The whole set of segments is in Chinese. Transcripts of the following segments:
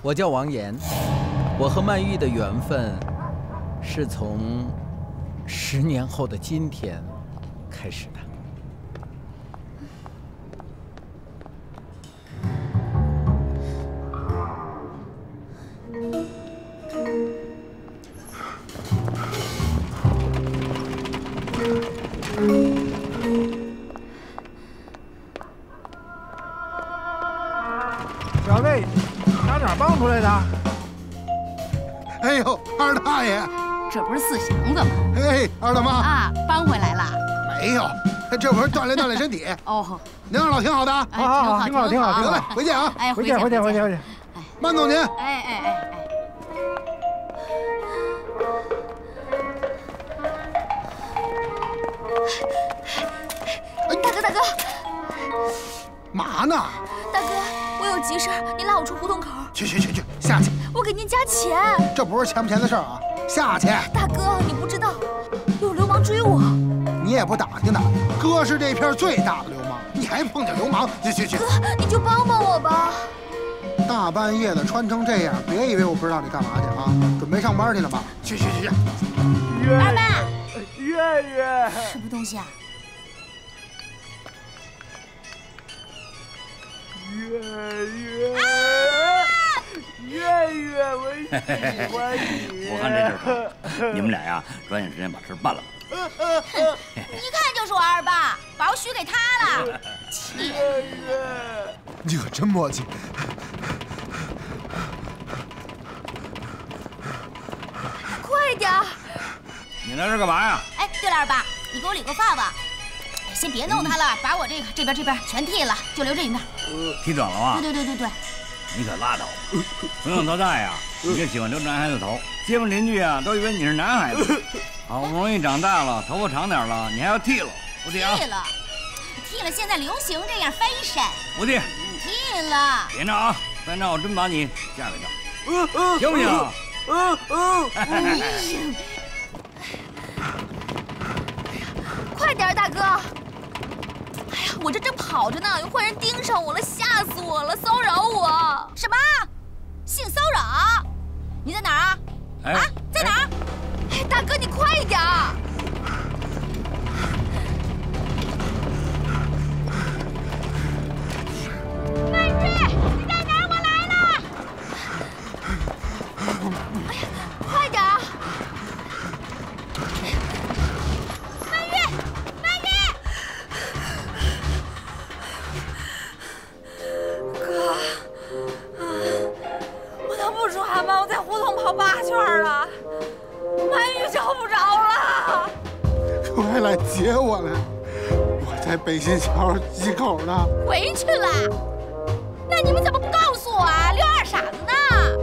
我叫王岩，我和曼玉的缘分是从10年后的今天开始的。 小魏，打哪儿帮出来的？ 哎呦，二大爷！ 这不是四祥子吗？ 哎，二大妈啊，搬回来了。 没有，这不是锻炼锻炼身体。 哦， 您二老挺好的。 哎，挺好， 挺好，挺好，挺得嘞， 好。 回见啊！ 哎， 回见，回见，回见，回见。 慢走您。 哎。大哥，大哥， 嘛呢？ 大哥，我有急事儿，你拉我出胡同口。 去，下去。 我给您加钱。 这不是钱不钱的事儿啊，下去。 大哥，你不知道，有流氓追我。 你也不打听打听，哥是这片最大的流氓，你还碰见流氓？去。 哥，你就帮帮我吧。 大半夜的穿成这样，别以为我不知道你干嘛去啊！准备上班去了吧？去。 二爸， 月， 什么东西啊？ 月，我喜欢你。 我看这劲儿，你们俩呀，抓紧时间把事办了吧。 一看就是我二爸，把我许给他了。气！ 你可真磨叽。 快点儿！ 你来这干嘛呀？ 哎，对了，二爸，你给我理个发吧。先别弄它了，把我这边全剃了，就留着你那儿。 剃短了啊？ 对。 你可拉倒吧！从小到大呀，你就喜欢留男孩子头，街坊邻居啊都以为你是男孩子。好不容易长大了，头发长点了，你还要剃了？不剃啊？ 剃了，现在流行这样 fashion。 不剃。 剃了。 别闹啊！再闹我真把你嫁给他，行不行？ 快点，大哥！哎呀，我这正跑着呢，有坏人盯上我了，吓死我了，骚扰我！什么？性骚扰？你在哪儿啊？啊，在哪儿？哎，大哥，你快点！曼玉，你在哪儿？我来了！哎呀，快点！ 我在胡同跑8圈了，曼玉找不着了。 快来接我来！我在北新桥西口呢。 回去了？那你们怎么不告诉我啊？溜二傻子呢？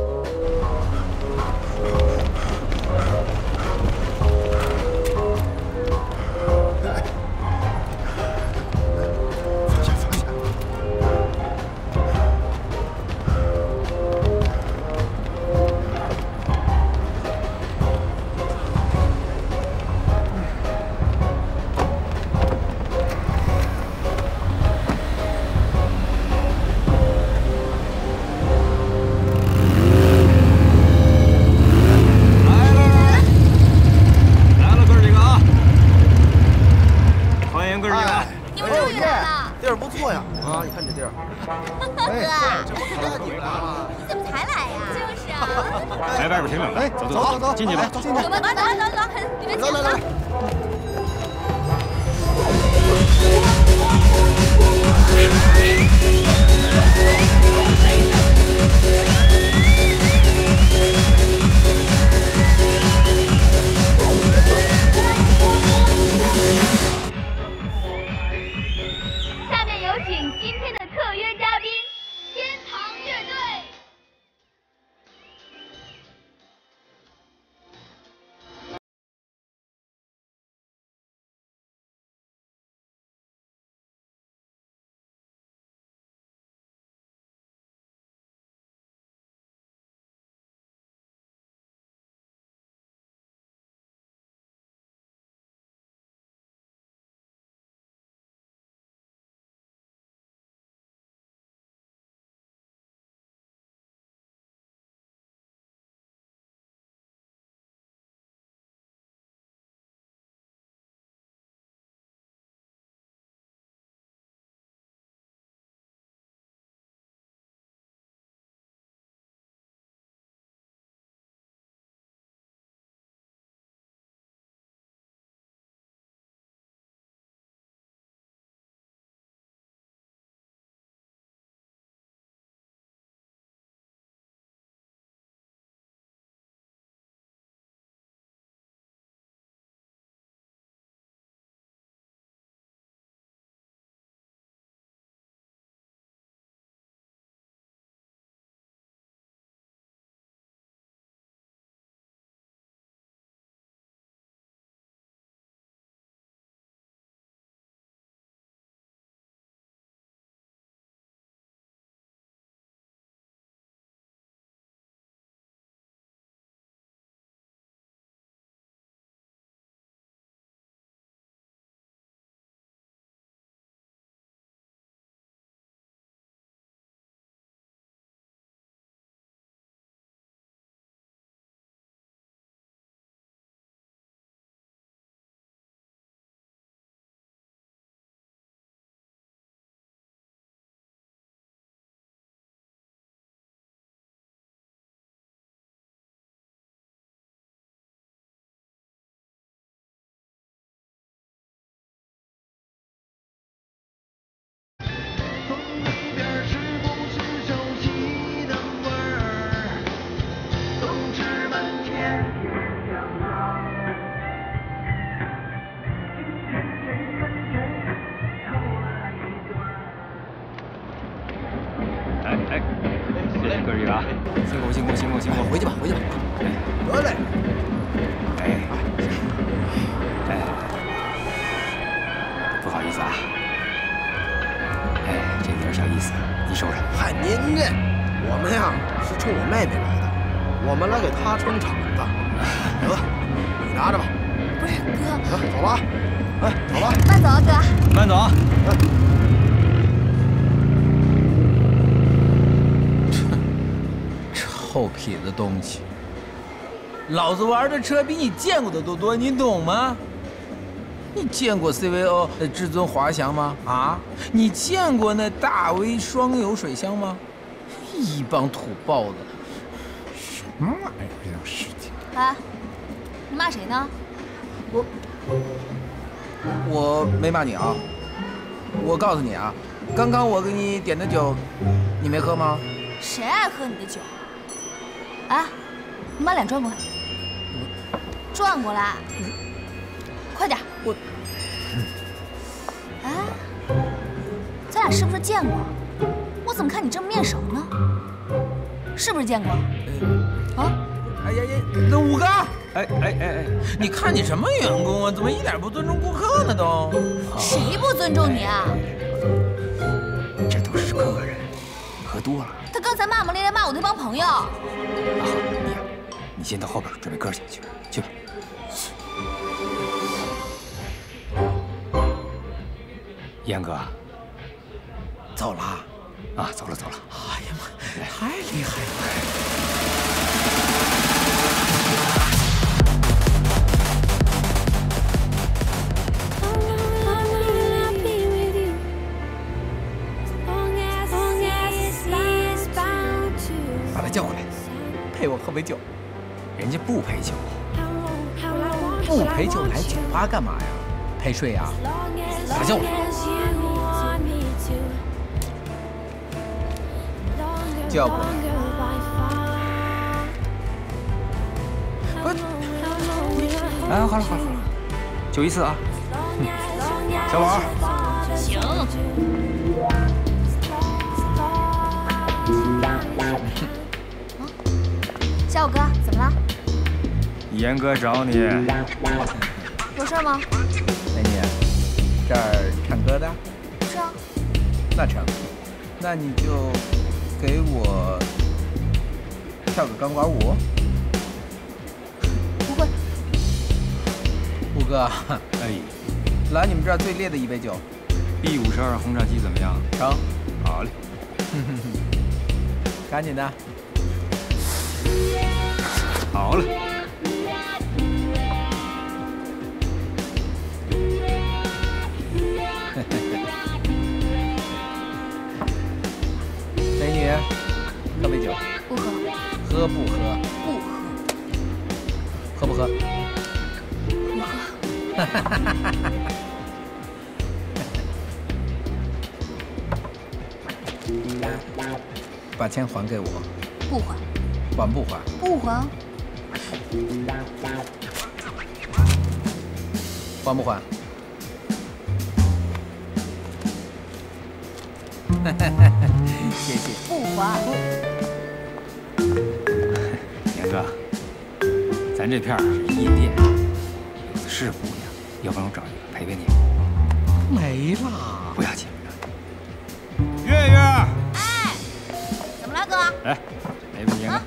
地儿不错呀，啊，你看这地儿。 哥， 这不看你们吗？ 你怎么才来呀？就是啊。 来外边挺冷， 哎，走， 进去吧， 走，你们请。 下面有请今天的。 谢谢哥几个啊，辛苦辛苦辛苦辛苦， 回去吧回去吧。 得嘞。哎，不好意思啊。哎，这点小意思，你收着。 嗨，您这，我们呀是冲我妹妹来的，我们来给她撑场子。得，你拿着吧。 不是哥， 走了啊！哎，走了。 慢走啊，哥。 慢走啊。 臭痞子东西！老子玩的车比你见过的都多，你懂吗？你见过 CVO 的至尊滑翔吗？啊？你见过那大 V 双油水箱吗？一帮土包子！什么玩意儿这种事情？ 哎，你骂谁呢？ 我没骂你啊！我告诉你啊，刚刚我给你点的酒，你没喝吗？ 谁爱喝你的酒？哎，你把脸转过来，转过来，快点！哎，咱俩是不是见过？我怎么看你这么面熟呢？是不是见过？啊？ 哎呀呀，那五哥！ 哎， 你看你什么员工啊？怎么一点不尊重顾客呢都？ 谁不尊重你啊？ 这都是客人，喝多了。 他刚才骂骂咧咧骂我那帮朋友。 好，你先到后边准备歌去，去吧。严哥， 走了啊，走了。 哎呀妈，太厉害了！把他叫过来，陪我喝杯酒。 人家不陪酒， 不陪酒来酒吧干嘛呀？陪睡呀？把他叫过来。叫过来。 哎，好了，就一次啊。小宝。 行。小五哥，怎么了？ 严哥找你。 有事吗？ 美女，这儿唱歌的？ 是啊。 那成，那你就给我跳个钢管舞。 不会。 五哥， 哎， 来你们这儿最烈的一杯酒。 B52轰炸机怎么样？ 成。 好嘞。 赶紧的。 好了。 美女，喝杯酒。 不喝。 喝不喝？ 不喝。 喝不喝？ 不喝。 把钱还给我。 不还。 还不还？ 不还。 还不还？谢谢。 不还。 严哥，咱这片是夜店，有的是姑娘，要不然我找一个陪陪你。 没了。 不要紧。 月月。 哎，怎么了，哥？ 来，陪陪严哥。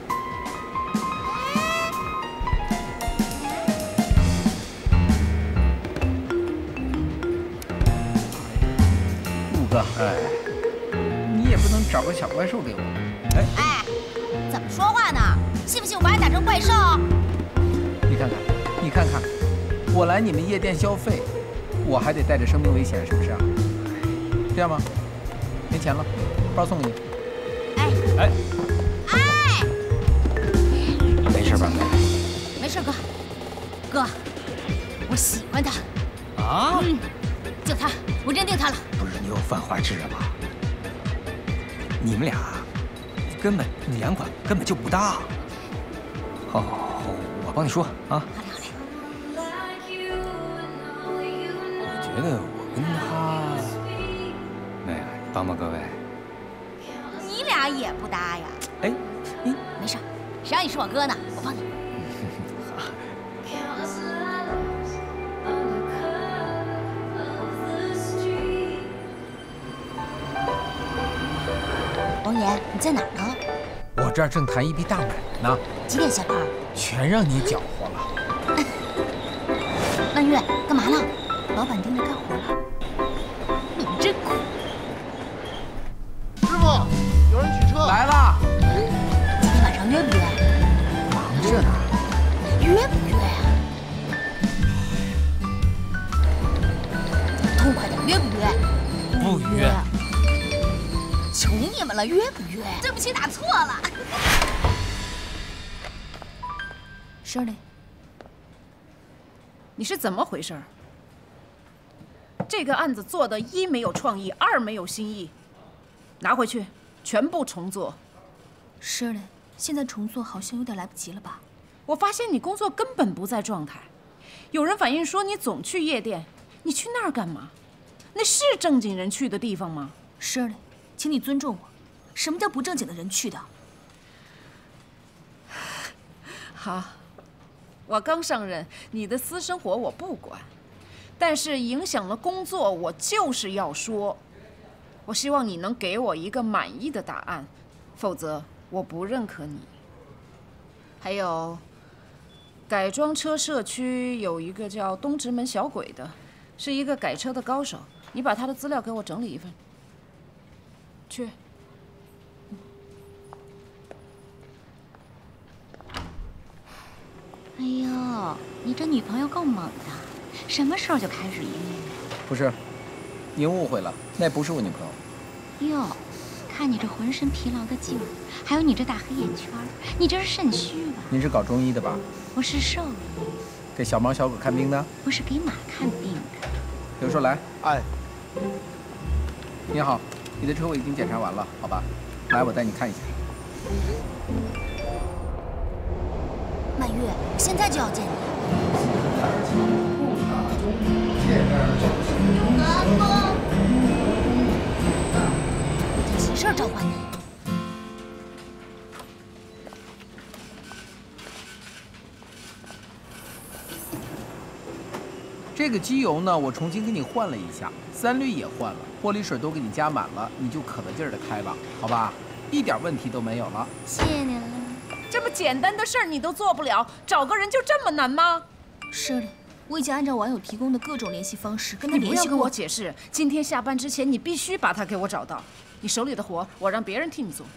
哎，你也不能找个小怪兽给我。 哎，怎么说话呢？信不信我把你打成怪兽？ 你看看，我来你们夜店消费，我还得带着生命危险，是不是啊？这样吧，没钱了，包送你。 哎， 没事吧？ 没事，哥。哥，我喜欢他。 啊？ 就他，我认定他了。 不是你又犯花痴了吧？你们俩根本两款根本就不搭。好，我帮你说啊。 好嘞。 我觉得我跟他，妹妹，帮帮各位。 你俩也不搭呀？ 哎，你没事，谁让你是我哥呢？我帮你。王岩，你在哪儿呢？ 我这儿正谈一笔大买卖呢。 几点下班？ 全让你搅和了。 曼月，干嘛呢？老板盯着干活了。你们真苦。 师傅，有人取车来了。 今天晚上约不约？ 忙着呢。 约不约呀？痛快点，约不约？ 不约。 求你们了，约不约？对不起，打错了。Shirley， 你是怎么回事？这个案子做的一没有创意，二没有新意，拿回去全部重做。 Shirley，现在重做好像有点来不及了吧？ 我发现你工作根本不在状态，有人反映说你总去夜店，你去那儿干嘛？那是正经人去的地方吗 ？Shirley，请你尊重我。什么叫不正经的人去的？ 好，我刚上任，你的私生活我不管，但是影响了工作，我就是要说。我希望你能给我一个满意的答案，否则我不认可你。还有，改装车社区有一个叫东直门小鬼的，是一个改车的高手，你把他的资料给我整理一份。去。 哎呦，你这女朋友够猛的，什么时候就开始音乐？ 不是，您误会了，那不是我女朋友。 哟，看你这浑身疲劳的劲儿，还有你这大黑眼圈，你这是肾虚吧？ 您是搞中医的吧？ 我是兽医。 给小猫小狗看病的？ 我是给马看病的。 刘硕来。 哎。 你好，你的车我已经检查完了，好吧？来，我带你看一下。 曼月，我现在就要见你。我急事召唤你。 这个机油呢，我重新给你换了一下，3滤也换了，玻璃水都给你加满了，你就可着劲儿的开吧，好吧？一点问题都没有了。 谢谢您了。 这么简单的事儿你都做不了，找个人就这么难吗？ 是的，我已经按照网友提供的各种联系方式跟他联系过。 你不要跟我解释，今天下班之前你必须把他给我找到。你手里的活我让别人替你做。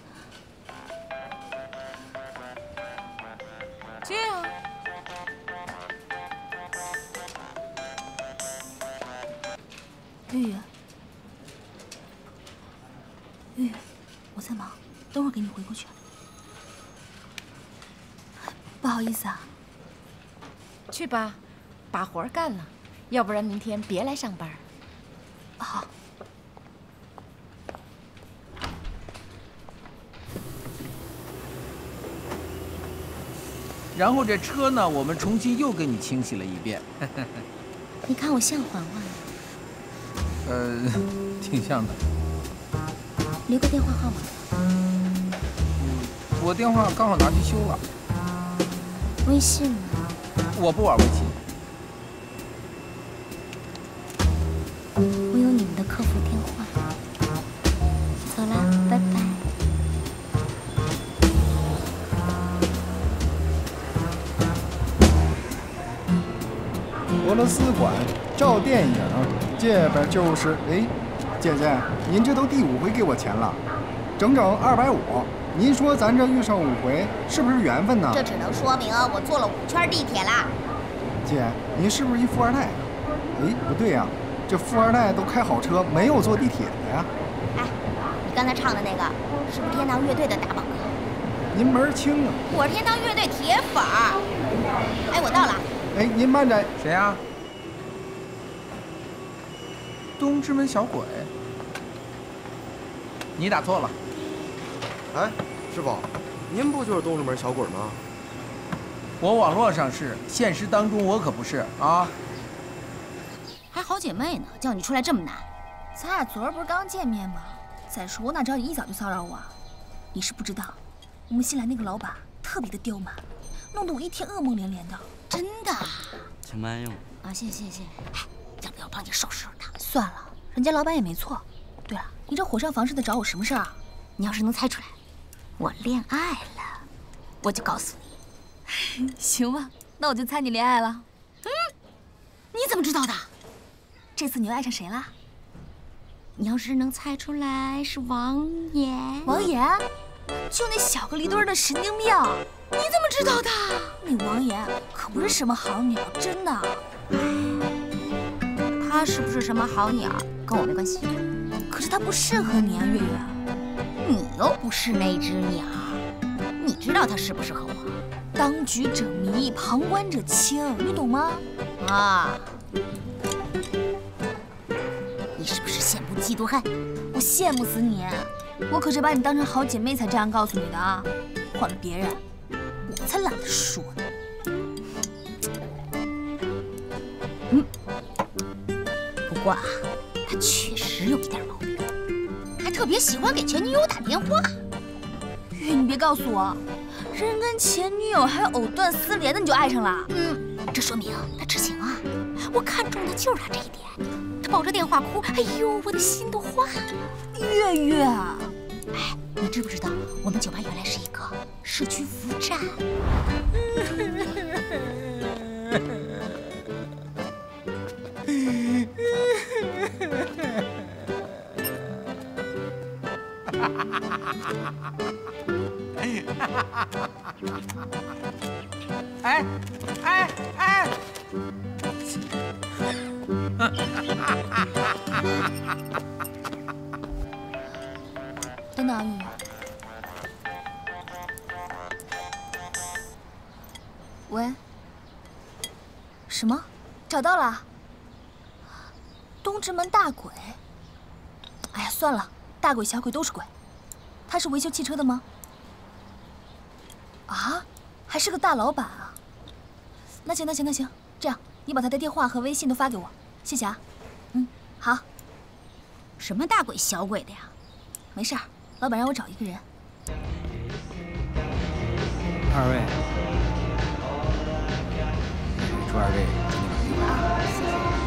接啊！ 玉玉，玉玉，我在忙，等会儿给你回过去。不好意思啊。 去吧，把活干了，要不然明天别来上班。 好。 然后这车呢，我们重新又给你清洗了一遍。 你看我像环环吗？ 挺像的。 留个电话号码。 我电话刚好拿去修了。 微信呢？ 我不玩微信。 我有你们的客服电话。走了，拜拜。 俄罗斯馆照电影，这边就是。哎，姐姐，您这都第5回给我钱了，整整250。您说咱这遇上5回，是不是缘分呢？ 这只能说明我坐了5圈地铁啦。 姐，您是不是一富二代？哎，不对呀，这富二代都开好车，没有坐地铁的呀。 哎，你刚才唱的那个是不是天堂乐队的大宝哥？ 您门儿清啊！ 我是天堂乐队铁粉儿。哎，我到了。 哎，您慢着。 谁呀？东直门小鬼。你打错了。 哎，师傅，您不就是东直门小鬼吗？ 我网络上是，现实当中我可不是啊。 还好姐妹呢，叫你出来这么难。咱俩昨儿不是刚见面吗？再说我哪知道你一早就骚扰我？你是不知道， 我们新来那个老板特别的刁蛮，弄得我一天噩梦连连的。 真的？ 请慢用啊，谢谢。哎，要不要帮你收拾他？ 算了，人家老板也没错。对了，你这火上房似的找我什么事儿啊？ 你要是能猜出来，我恋爱了，我就告诉你。行吧，那我就猜你恋爱了。 你怎么知道的？ 这次你又爱上谁了？ 你要是能猜出来是王爷， 王爷，就那小个离墩的神经病， 你怎么知道的？ 你王爷可不是什么好鸟，真的。 他是不是什么好鸟，跟我没关系。 可是他不适合你啊，月月。 你又不是那只鸟，你知道他适不适合我？ 当局者迷，旁观者清，你懂吗？ 啊！你是不是羡慕嫉妒恨？ 我羡慕死你！我可是把你当成好姐妹才这样告诉你的啊！换了别人，我才懒得说呢。 不过啊，他确实有一点毛病，还特别喜欢给前女友打电话。 月，你别告诉我，人跟前女友还藕断丝连的你就爱上了？ 这说明他痴情啊！我看中的就是他这一点。他抱着电话哭，哎呦，我的心都化了。 月月， 哎，你知不知道我们酒吧原来是一个社区服务站？ 等等啊，月月。喂？什么？找到了？东直门大鬼？哎呀，算了，大鬼小鬼都是鬼。他是维修汽车的吗？啊，还是个大老板啊！那行，这样你把他的电话和微信都发给我，谢谢啊。好。 什么大鬼小鬼的呀？ 没事儿，老板让我找一个人。 二位，祝二位今天晚愉快啊！ 谢谢。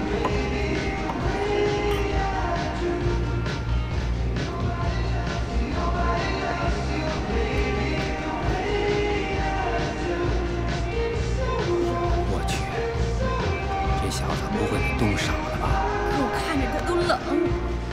我去，这小子不会给冻傻了吧？ 我看着他都冷。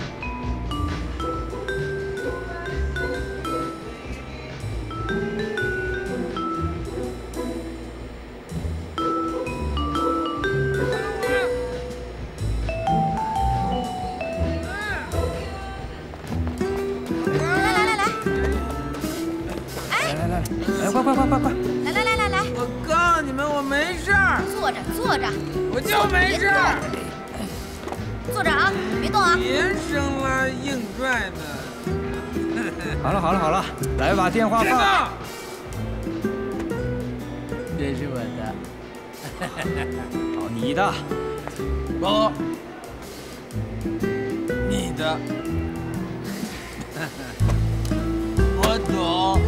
快！ 来！ 我告诉你们，我没事儿。 坐着， 我就没事儿。 坐着啊，别动啊！ 别生拉硬拽的。 好了，来把电话放。 这是我的。 好，你的。 不，你的。我懂。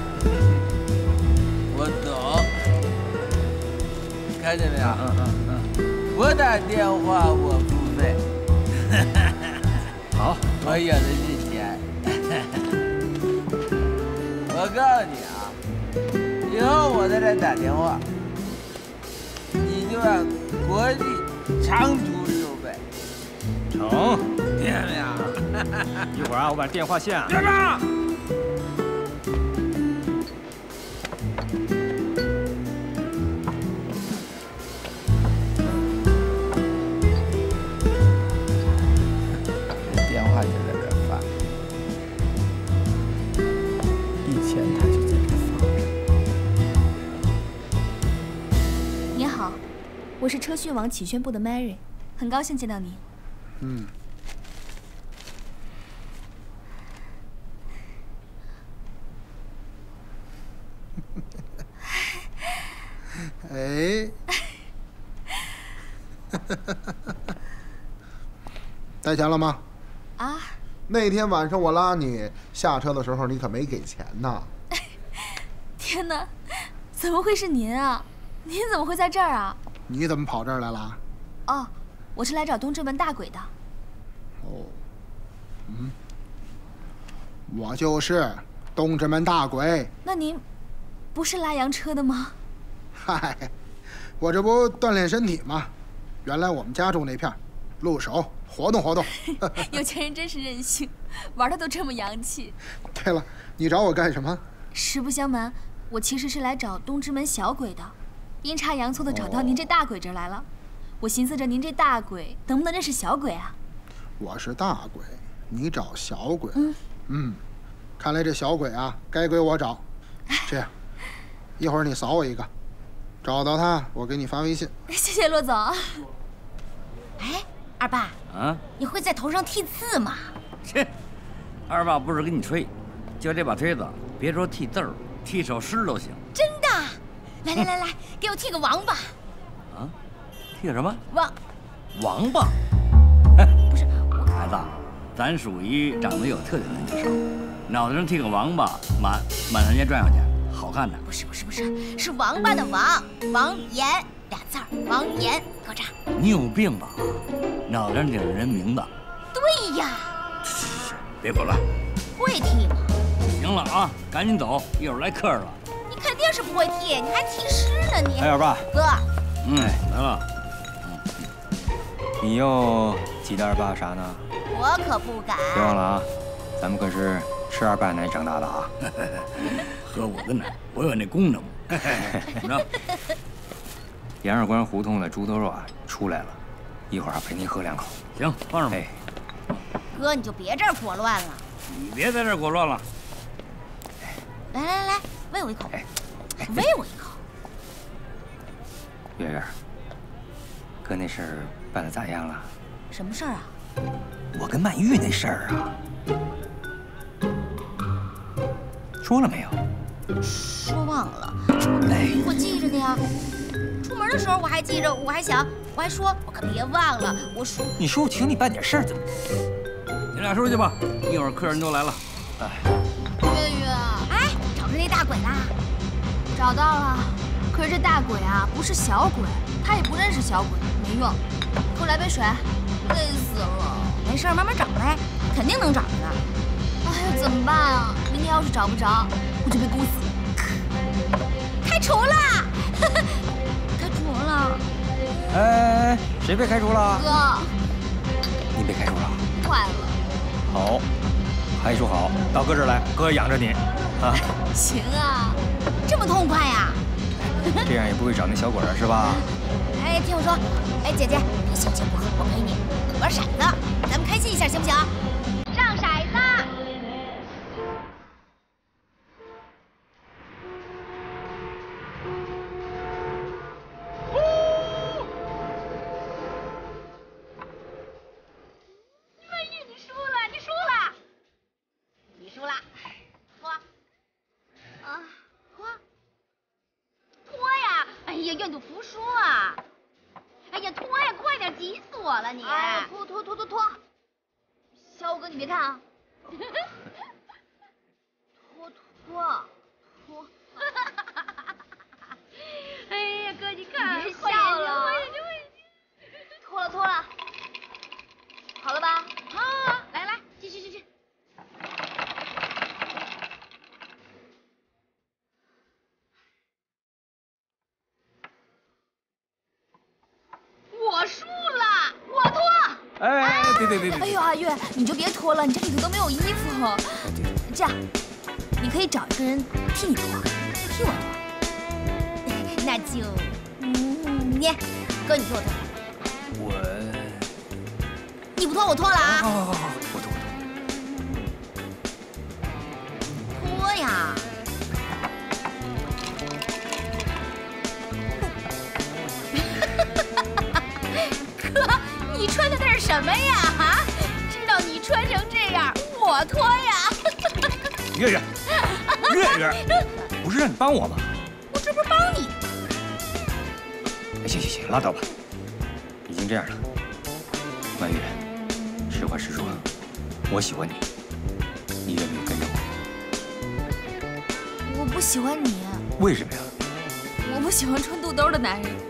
看见没有？我打电话我付费。 好， 我有的是钱。我告诉你啊，以后我在这打电话，你就按国际长途收费。 成， 听见没有？ 一会儿啊，我把电话线。 别忙。 我是车讯网启宣部的 Mary， 很高兴见到你。 哎，带钱了吗？ 啊？ 那天晚上我拉你下车的时候，你可没给钱呢。 天哪，怎么会是您啊？您怎么会在这儿啊？ 你怎么跑这儿来了？ 哦，我是来找东直门大鬼的。 哦，我就是东直门大鬼。 那您不是拉洋车的吗？ 嗨，我这不锻炼身体吗？原来我们家住那片，露手活动活动。 有钱人真是任性，玩的都这么洋气。 对了，你找我干什么？ 实不相瞒，我其实是来找东直门小鬼的，阴差阳错的找到您这大鬼这儿来了。我寻思着您这大鬼能不能认识小鬼啊？ 我是大鬼，你找小鬼。看来这小鬼啊，该归我找。这样，一会儿你扫我一个，找到他，我给你发微信。 谢谢骆总。哎，二爸， 啊， 你会在头上剃字吗？ 切，二爸不是跟你吹，就这把推子，别说剃字儿，剃首诗都行。 真的？来，给我剃个王八。 啊？剃个什么？王八？ 不是， 孩子，咱属于长得有特点的女生，脑袋上剃个王八，满大街转悠去，好看的。 不是，是王八的王，王岩俩字儿，王岩，给我这儿。 你有病吧？脑袋上顶着人名字。 对呀。 别滚了。 会剃吗？ 行了啊，赶紧走，一会儿来客人了。 你肯定是不会剃，你还剃诗呢你。 哎，二爸。 哥。 来了。 你又记得二爸啥呢？ 我可不敢。 别忘了啊，咱们可是吃二爸奶长大的啊。 喝我的奶，我有那功能。怎么着？ 杨二关胡同的猪头肉啊出来了，一会儿陪您喝2口。 行，放上吧。 哥，你就别这儿裹乱了。 你别在这儿裹乱了。 来，喂我一口。喂我一口。 月月，哥那事儿办得咋样了？ 什么事儿啊？ 我跟曼玉那事儿啊，说了没有？ 说忘了。我记着呢呀。出门的时候我还记着，我还想，我还说，我可别忘了。我说， 你说我请你办点事儿，怎么？ 你俩出去吧，一会儿客人都来了。 月月，哎，找着那大鬼啦？找到了。可是这大鬼啊，不是小鬼，他也不认识小鬼，没用。给我来杯水，累死了。没事，慢慢找呗，肯定能找着的。哎呀，怎么办啊？明天要是找不着，我就被公司开除了。开除了。 哎，谁被开除了？ 哥。 你被开除了？ 坏了。 好，还说好，到哥这儿来，哥养着你，啊。 行啊，这么痛快呀？ 这样也不会找那小鬼了，是吧？ 哎，听我说，哎，姐姐，你心情不好，我陪你玩骰子，咱们开心一下，行不行？上骰子。曼玉，你输了，你输了，你输了，脱。啊，脱。脱呀！哎呀，愿赌服输啊！哎呀，脱呀，快点，急死我了你！哎，脱！小五哥，你别看啊！脱！哎呀，哥，你看，别笑了！脱了，好了吧？好，来，继续。我输了，我脱。 哎，别！ 哎呦，阿月，你就别脱了，你这里头都没有衣服。这样，你可以找一个人替你脱，替我脱。那就，你，哥，你替我脱。你不脱，我脱了啊。 好，我脱。 脱呀。哥，你穿的那是什么呀？啊，知道你穿成这样，我脱呀。 月月，不是让你帮我吗？ 我这不是帮你。 哎，行，拉倒吧。已经这样了，曼玉，实话实说，我喜欢你，你愿不愿意跟着我？ 我不喜欢你。 为什么呀？ 我不喜欢穿肚兜的男人。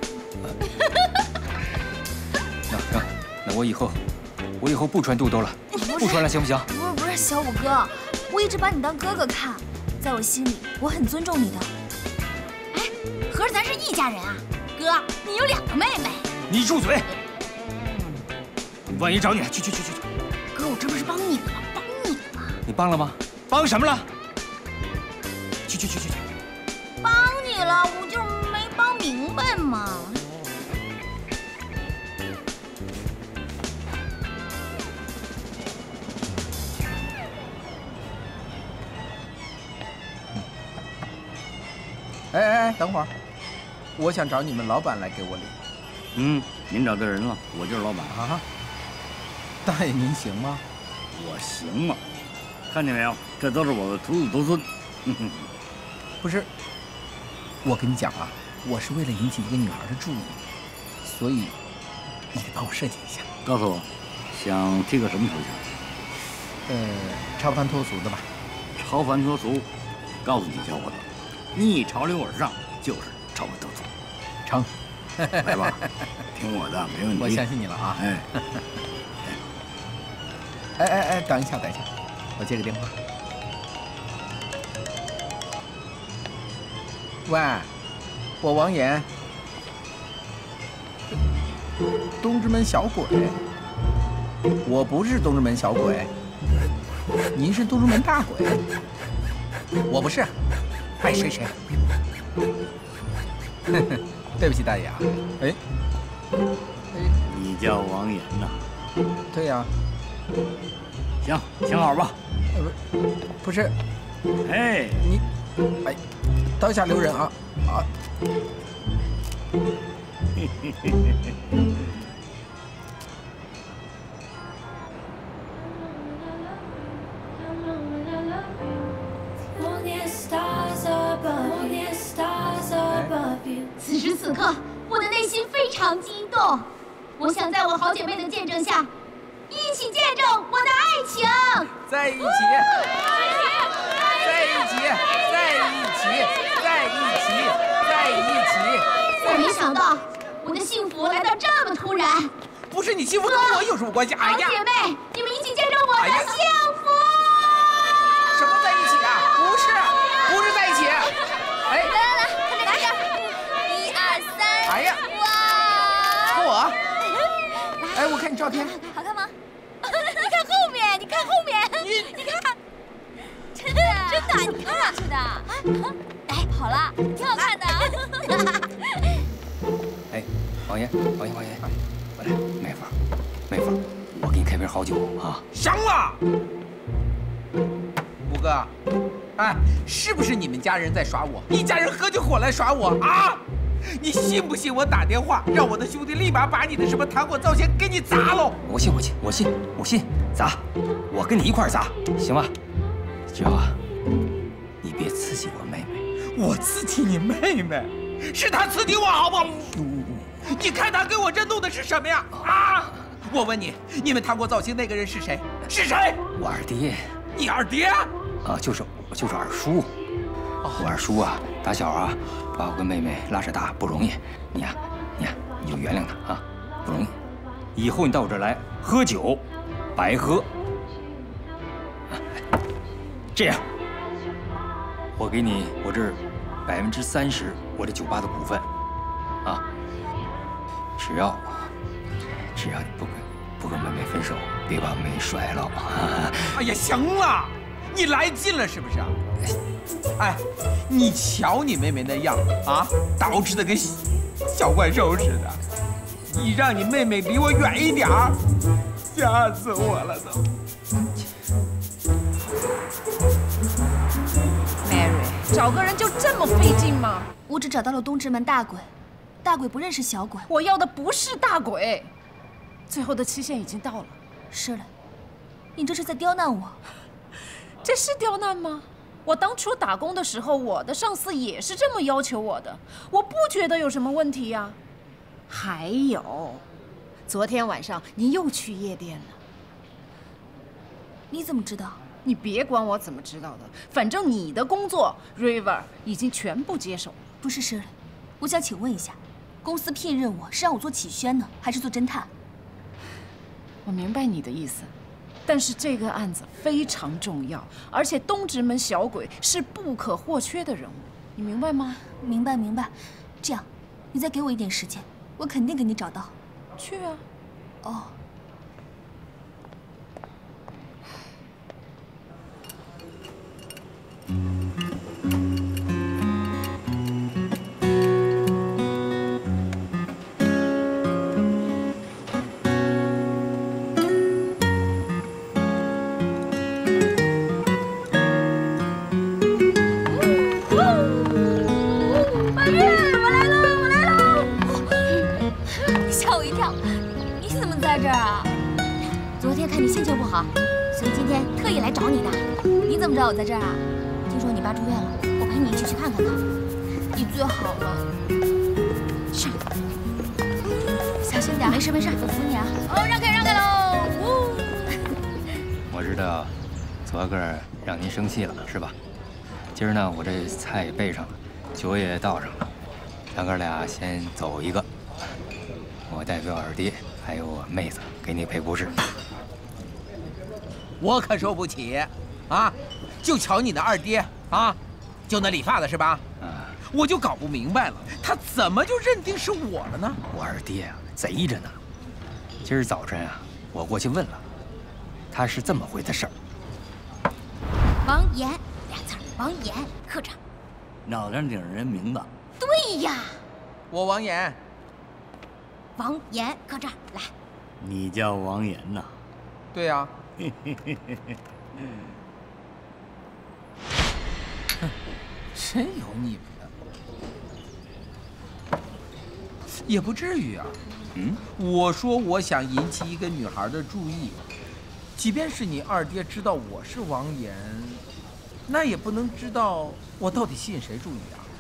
那我以后不穿肚兜了，不穿了行不行？ 不是，小五哥，我一直把你当哥哥看，在我心里我很尊重你的。哎，合着咱是一家人啊？哥，你有2个妹妹。 你住嘴！万一找你，去！ 哥，我这不是帮你的吗？帮你的吗？ 你帮了吗？帮什么了？去！ 帮你了，我就是没帮明白嘛。 哎，等会儿，我想找你们老板来给我领。 您找对人了，我就是老板啊。大爷您行吗？ 我行吗？看见没有，这都是我的徒子徒孙。 不是，我跟你讲啊，我是为了引起一个女孩的注意，所以你得帮我设计一下。 告诉我，想剃个什么头型？超凡脱俗的吧。 超凡脱俗，告诉你小伙子，逆潮流而上就是超凡脱俗。 成， 来吧，听我的，没问题。 我相信你了啊。等一下，我接个电话。喂，我王岩，东直门小鬼。我不是东直门小鬼，您是东直门大鬼。我不是，爱谁谁。对不起，大爷啊。 你叫王岩呐？ 对呀。 行，请好吧。 不是。 你， 刀下留人啊！ 此时此刻，我的内心非常激动，我想在我好姐妹的见证下，一起见证我的爱情。 在一起， 我没想到我的幸福来到这么突然。 不是你幸福跟我有什么关系？ 好姐妹，你们一起见证我的幸福。 什么在一起啊？不是在一起。 来，快点！1、2、3。 哎呀！ 哇！ 我。我看你照片， 好看吗？你看后面，你看，真的，你看去的。哎，好了，挺好看的。 王爷，过来，妹夫，我给你开瓶好酒啊。 行了，五哥，是不是你们家人在耍我？一家人合起伙来耍我啊？你信不信我打电话让我的兄弟立马把你的什么糖果造型给你砸喽？ 我信，砸，我跟你一块砸，行吧？只要你别刺激我妹妹。 我刺激你妹妹？是她刺激我好不好？你看她给我这弄的是什么呀？我问你，你们糖果造型那个人是谁？ 我二爹。 你二爹？ 就是二叔。我二叔啊，打小啊，把我跟妹妹拉扯大，不容易。你就原谅他啊，不容易。以后你到我这儿来喝酒，白喝。这样，我给你我这30%我这酒吧的股份，啊，只要你不跟妹妹分手，别把妹妹甩了。 哎呀，行了，你来劲了是不是啊？你瞧你妹妹那样啊，捯饬的跟小怪兽似的。你让你妹妹离我远一点儿，吓死我了都。 Mary， 找个人就这么费劲吗？ 我只找到了东直门大鬼，大鬼不认识小鬼。 我要的不是大鬼，最后的期限已经到了。 是了，你这是在刁难我。 这是刁难吗？我当初打工的时候，我的上司也是这么要求我的，我不觉得有什么问题呀。还有，昨天晚上你又去夜店了。 你怎么知道？ 你别管我怎么知道的，反正你的工作 River 已经全部接手了。 不是 Shirley，我想请问一下，公司聘任我是让我做启轩呢，还是做侦探？ 我明白你的意思，但是这个案子非常重要，而且东直门小鬼是不可或缺的人物，你明白吗？ 明白明白。这样，你再给我一点时间，我肯定给你找到。 去啊。 哦。 所以今天特意来找你的。 你怎么知道我在这儿啊？听说你爸住院了，我陪你一起去看看他。你最好了。去，小心点。没事没事，我扶你啊。 哦，让开让开喽！ 我知道，昨个让您生气了是吧？今儿呢，我这菜也备上了，酒也倒上了，咱哥俩先走一个。我代表二爹还有我妹子给你赔不是。 我可受不起，啊！就瞧你那二爹啊，就那理发的是吧？我就搞不明白了，他怎么就认定是我了呢？ 我二爹啊，贼着呢。今儿早晨啊，我过去问了，他是这么回的事儿。 王岩俩字儿，王岩科长。 脑袋顶人名字。 对呀， 我王岩。 王岩科长来。 你叫王岩呐？ 对呀。真有你们的，也不至于啊。我说我想引起一个女孩的注意，即便是你二爹知道我是王岩，那也不能知道我到底吸引谁注意啊。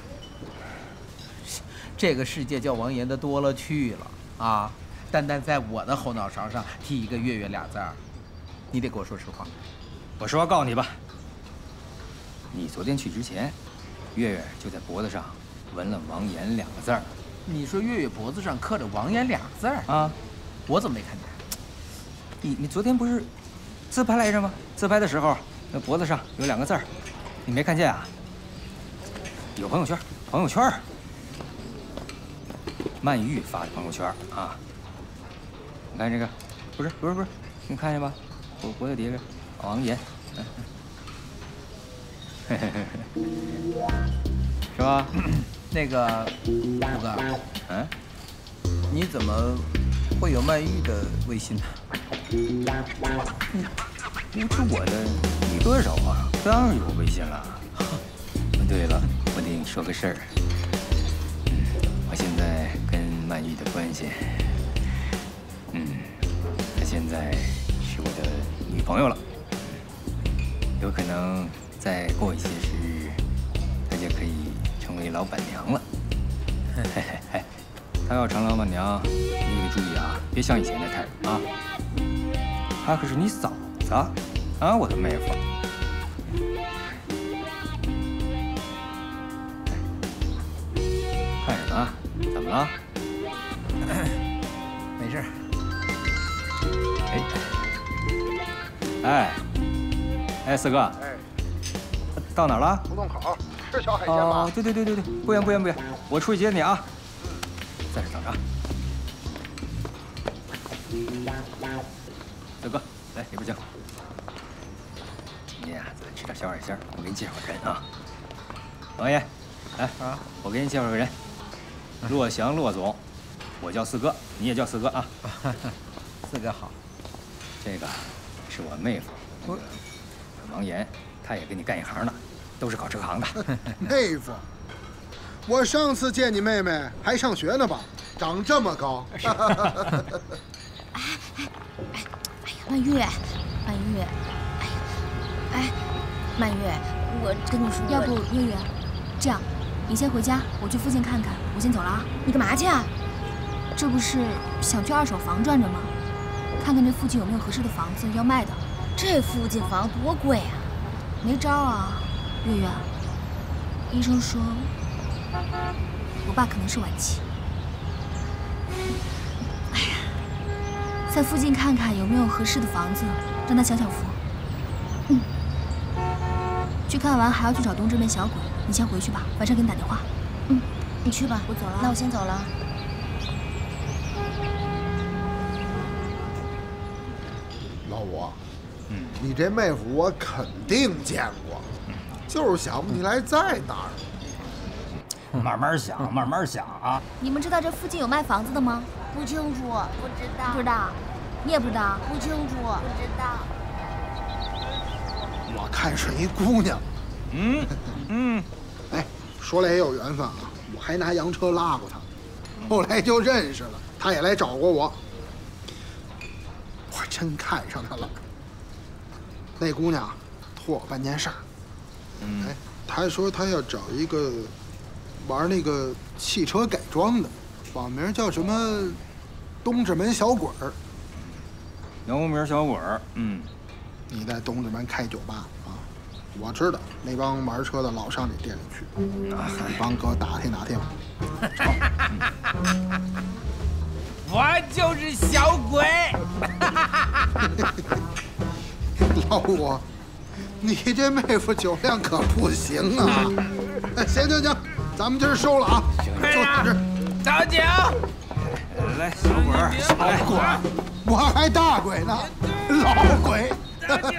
这个世界叫王岩的多了去了啊，单单在我的后脑勺上提一个月月俩字儿。你得给我说实话。 我实话告诉你吧，你昨天去之前，月月就在脖子上纹了王岩两个字儿。 你说月月脖子上刻着王岩两个字儿啊？我怎么没看见？你昨天不是自拍来着吗？自拍的时候，那脖子上有两个字儿，你没看见啊？有朋友圈，朋友圈，曼玉发的朋友圈啊。你看这个，不是，你看见吧？脖子底下王岩，是吧？ 那个虎哥，你怎么会有曼玉的微信呢？ 你是我的女歌手啊，当然有微信了。对了，我得跟你说个事儿。我现在跟曼玉的关系，她现在是我的女朋友了，有可能再过一些时日，她就可以成为老板娘了。她要成老板娘，你也得注意啊，别像以前那态度啊。她可是你嫂子啊，我的妹夫。看什么啊？怎么了？ 没事。 哎，四哥，到哪儿了？ 胡同口吃小海鲜吧。 哦，对，不远，我出去接你啊。在这等着。四哥，来里边请。今天啊，咱吃点小海鲜，我给你介绍个人啊。王爷，来啊，我给你介绍个人，骆翔骆总，我叫四哥，你也叫四哥啊。 四哥好。 这个是我妹夫，王岩，他也跟你干一行的，都是搞这行的。 妹夫，我上次见你妹妹还上学呢吧？长这么高。 哎呀，曼玉，曼玉，我跟你说， 要不月月，这样，你先回家，我去附近看看，我先走了啊。 你干嘛去啊？ 这不是想去二手房转转吗？看看这附近有没有合适的房子要卖的。 这附近房多贵啊！ 没招啊，月月。医生说，我爸可能是晚期。哎呀，在附近看看有没有合适的房子，让他享享福。嗯。去看完还要去找东直门小鬼，你先回去吧，晚上给你打电话。嗯，你去吧，我走了。那我先走了。 老五，你这妹夫我肯定见过，就是想不起来在哪儿。 慢慢想，慢慢想啊。 你们知道这附近有卖房子的吗？ 不清楚，不知道。 不知道，你也不知道？ 不清楚，不知道。 我看是一姑娘。哎，说来也有缘分啊，我还拿洋车拉过她，后来就认识了，她也来找过我。我真看上她了。那姑娘托我办件事儿，哎，她说她要找一个玩那个汽车改装的，网名叫什么东直门小鬼儿。 姚明小鬼儿， 你在东直门开酒吧啊？我知道那帮玩车的老上你店里去，你帮哥打听打听。 我就是小鬼。 老五，你这妹夫酒量可不行啊！行，咱们今儿收了啊！就在这儿。 倒酒。 来，小鬼儿， 小鬼，我还大鬼呢，老鬼。 倒酒。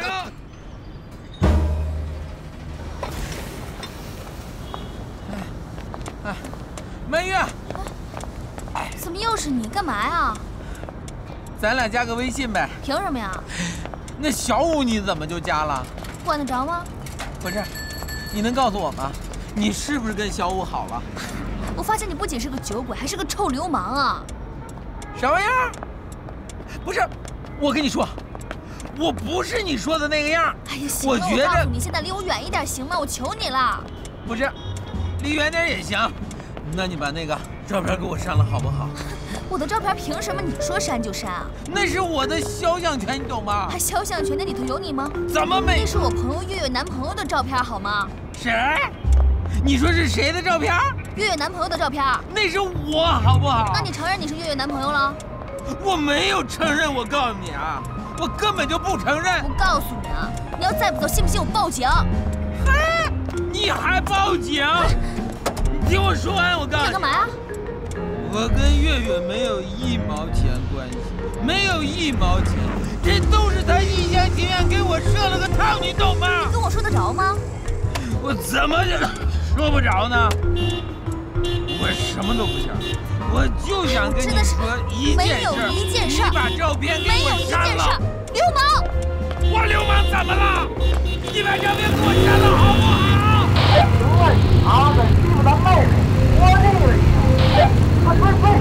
哎，满月。 怎么又是你？干嘛呀？ 咱俩加个微信呗。 凭什么呀？ 那小五你怎么就加了？ 管得着吗？ 不是，你能告诉我吗？你是不是跟小五好了？ 我发现你不仅是个酒鬼，还是个臭流氓啊！ 啥玩意儿？不是，我跟你说，我不是你说的那个样。 哎呀，行了，我告诉你，现在离我远一点行吗？我求你了。 不是，离远点也行。那你把那个照片给我删了好不好？ 我的照片凭什么你说删就删啊？ 那是我的肖像权，你懂吗？ 还肖像权？那里头有你吗？ 怎么没？ 那是我朋友月月男朋友的照片，好吗？ 谁？你说是谁的照片？ 月月男朋友的照片。 那是我，好不好？ 那你承认你是月月男朋友了？ 我没有承认，我告诉你啊，我根本就不承认。 我告诉你啊，你要再不走，信不信我报警？ 嘿，你还报警？你听我说完，我告诉你。 你干嘛呀？ 我跟月月没有1毛钱关系，没有1毛钱，这都是他一厢情愿给我设了个套，你懂吗？ 你跟我说得着吗？ 我怎么就说不着呢？我什么都不想，我就想跟你说一件事。 没有一件事。 你把照片给我删了。 流氓！ 我流氓怎么了？你把照片给我删了好不好？ 请问他们欺负他妹妹，我这个理由。快！快点，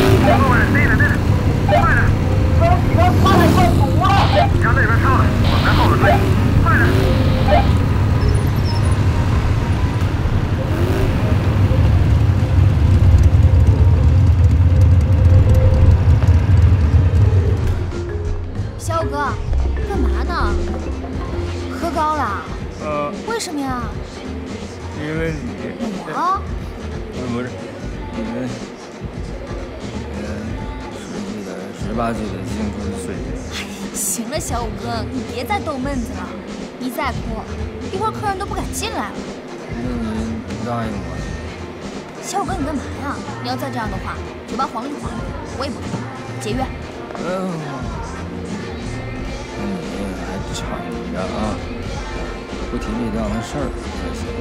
快点！这几个太快堵了！你向那边上来，我在后头追，快点！ 小五哥，干嘛呢？喝高了？为什么呀？ 因为你。 我？ 不是，因为。18岁的青春岁月。 行了，小五哥，你别再逗闷子了。你再哭，一会儿客人都不敢进来了。 那你答应我？ 小五哥，你干嘛呀？你要再这样的话，酒吧黄了就黄了，我也不干。解约。 那你还敞着啊，不提这样的事儿就行。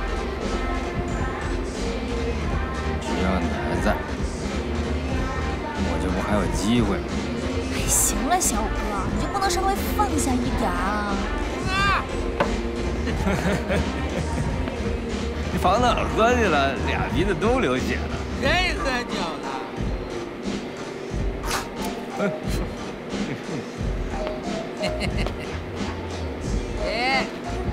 只要你还在。我这不还有机会吗？ 行了，小五哥，你就不能稍微放下一点啊？ 你跑哪儿喝去了？俩鼻子都流血了。 谁喝酒了？哎，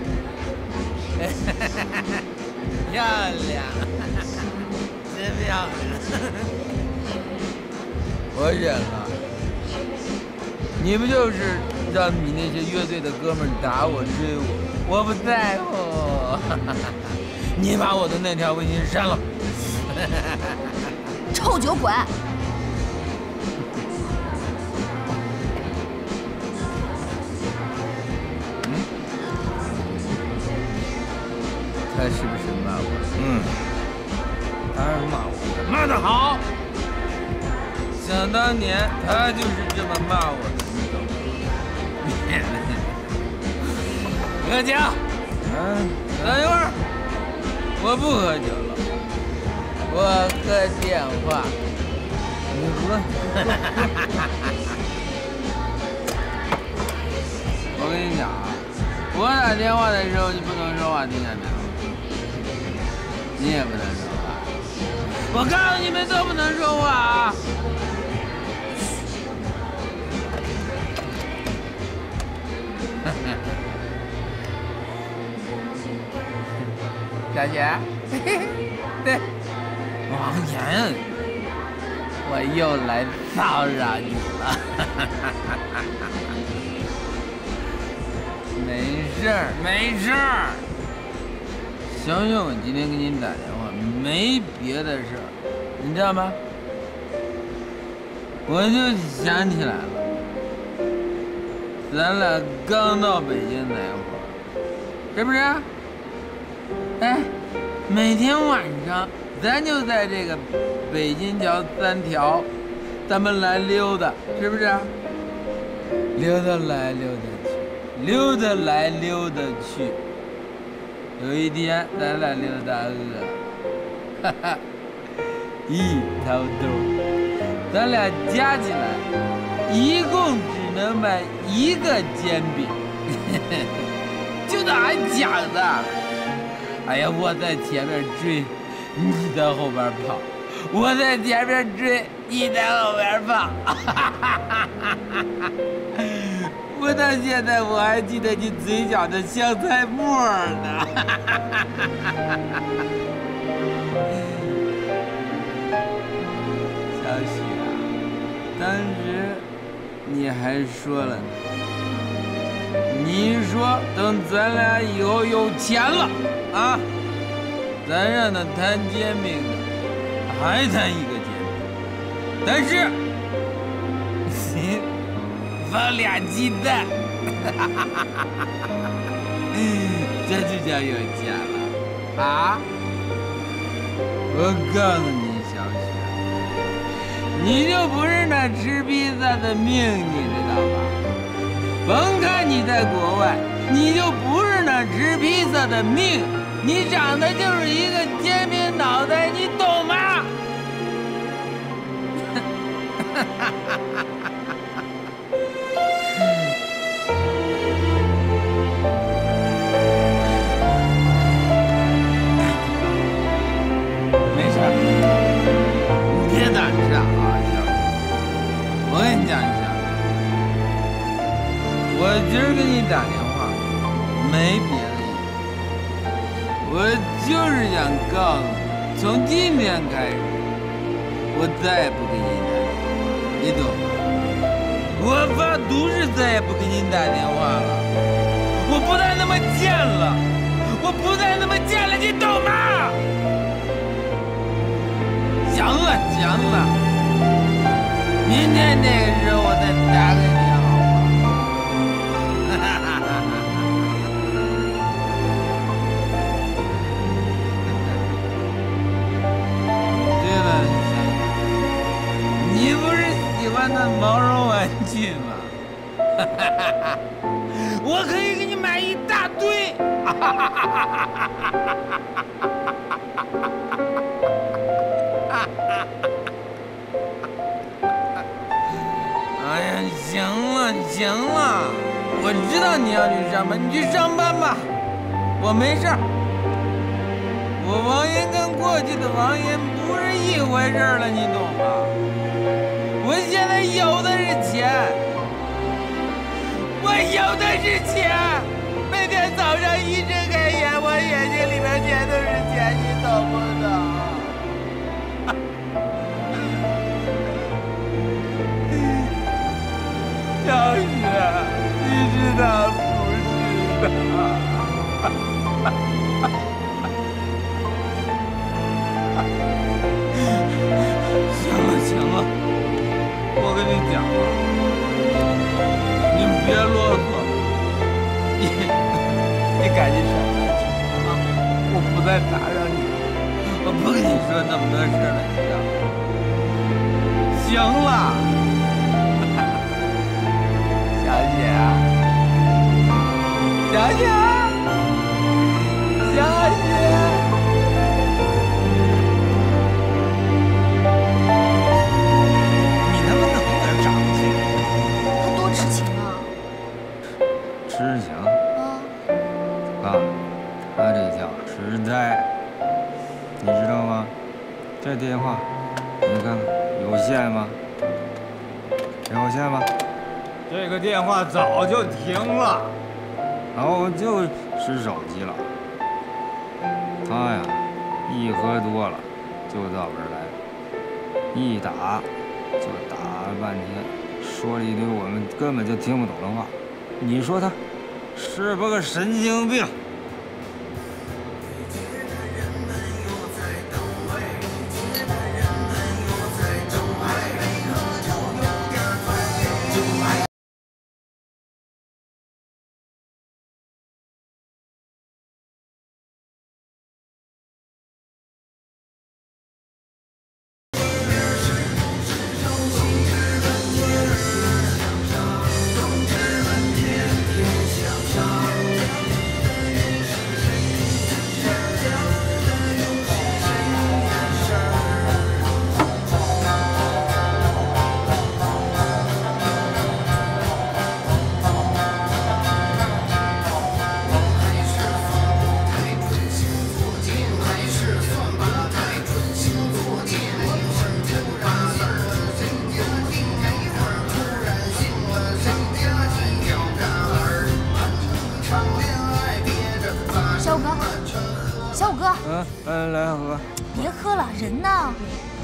漂亮，真漂亮。我忍了，你不就是让你那些乐队的哥们儿打我追我， 我不在乎。你把我的那条微信删了。 臭酒鬼！ 他是不是骂我？当然骂我，骂得好。想当年他就是这么骂我的，你懂吗？喝酒。等一会儿，我不喝酒了，我喝电话。你喝。我跟你讲啊，我打电话的时候你不能说话，听见没有？你也不能说话。我告诉你们都不能说话啊！小姐，对，王岩，我又来骚扰你了。没事儿，没事儿。小雪，我今天给你打电话，没别的事儿，你知道吗？我就想起来了，咱俩刚到北京那会儿，是不是？哎，每天晚上咱就在这个北京桥3条，咱们来溜达，是不是？溜达来溜达去，溜达来溜达去。有一天咱俩溜达饿了，哈哈，一掏兜，咱俩加起来一共只能买1个煎饼，就那还假的。哎呀，我在前面追，你在后边跑；我在前面追，你在后边跑。我到现在我还记得你嘴角的香菜沫呢。小许啊，当时你还说了呢，你说等咱俩以后有钱了啊，咱让他摊煎饼的，还摊1个煎饼，但是放2鸡蛋，这就叫有钱了啊！我告诉你，小雪，你就不是那吃披萨的命，你知道吧？甭看你在国外，你就不是那吃披萨的命，你长得就是一个煎饼脑袋，你懂吗？没事，你别胆战啊，小雨。我跟你讲一下，我今儿给你打电话，没别的意思，我就是想告诉你，从今天开始，我再也不给你打电话，你懂吗？我发毒誓再也不给你打电话了，我不再那么贱了，我不再那么贱了，你懂吗？行了行了，明天这个时候我再打给你好吗？对了，你不是喜欢那毛绒玩具吗？我可以给你买一大堆。哎呀，行了行了，我知道你要去上班，你去上班吧，我没事儿。我王岩跟过去的王岩不是一回事了，你懂吗？我现在有的是钱，我有的是钱，每天早上一睁开眼，我眼睛里面全都是钱，你懂不懂？小雪，你知道不知道？ 再打扰你，我不跟你说那么多事了，你知道吗？行了，小雪，小雪，小雪。你他妈怎么有点长气？ 他多痴情啊！ 痴情？啊，他这叫痴呆，你知道吗？这电话，你看看有线吗？有线吗？这个电话早就停了，然后就使手机了。他呀，一喝多了就到这儿来，一打就打了半天，说了一堆我们根本就听不懂的话。你说他是不是个神经病？来喝。 别喝了，人呢？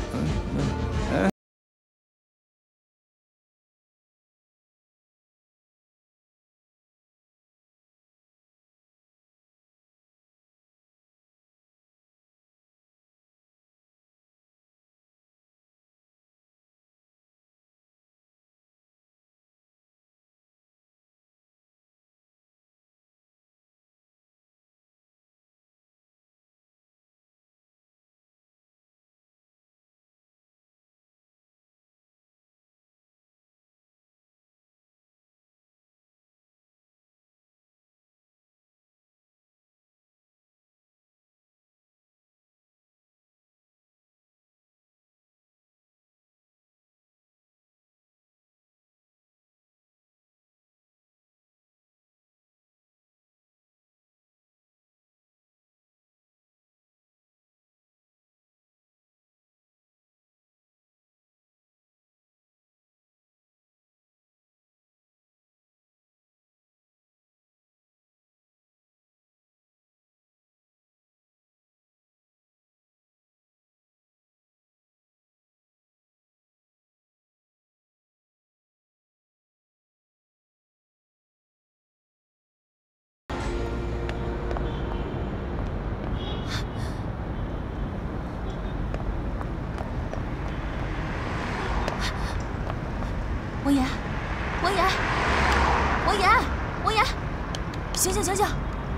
王岩，王岩，王岩，王岩，醒醒醒醒！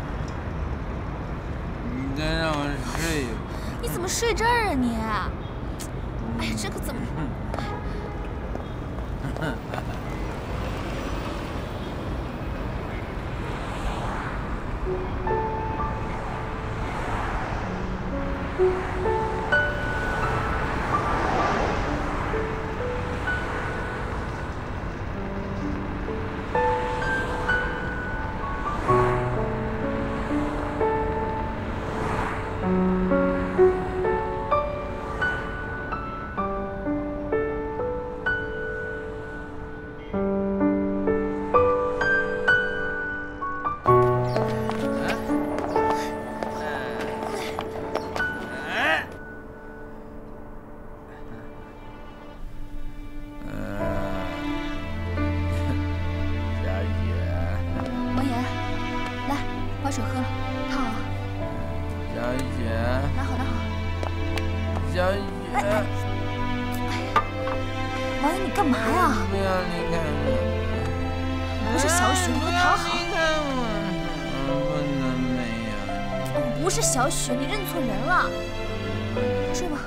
你再让我睡一会儿。 你怎么睡这儿啊你？哎呀，这可怎么？把水喝了，烫啊！ 小雪， 拿好拿好。 小雪， 哎呀，王爷你干嘛呀？ 不要离开我！ 不是小雪，你给我躺好。 离开我！不能没有你。 我不不是小雪，你认错人了。睡吧。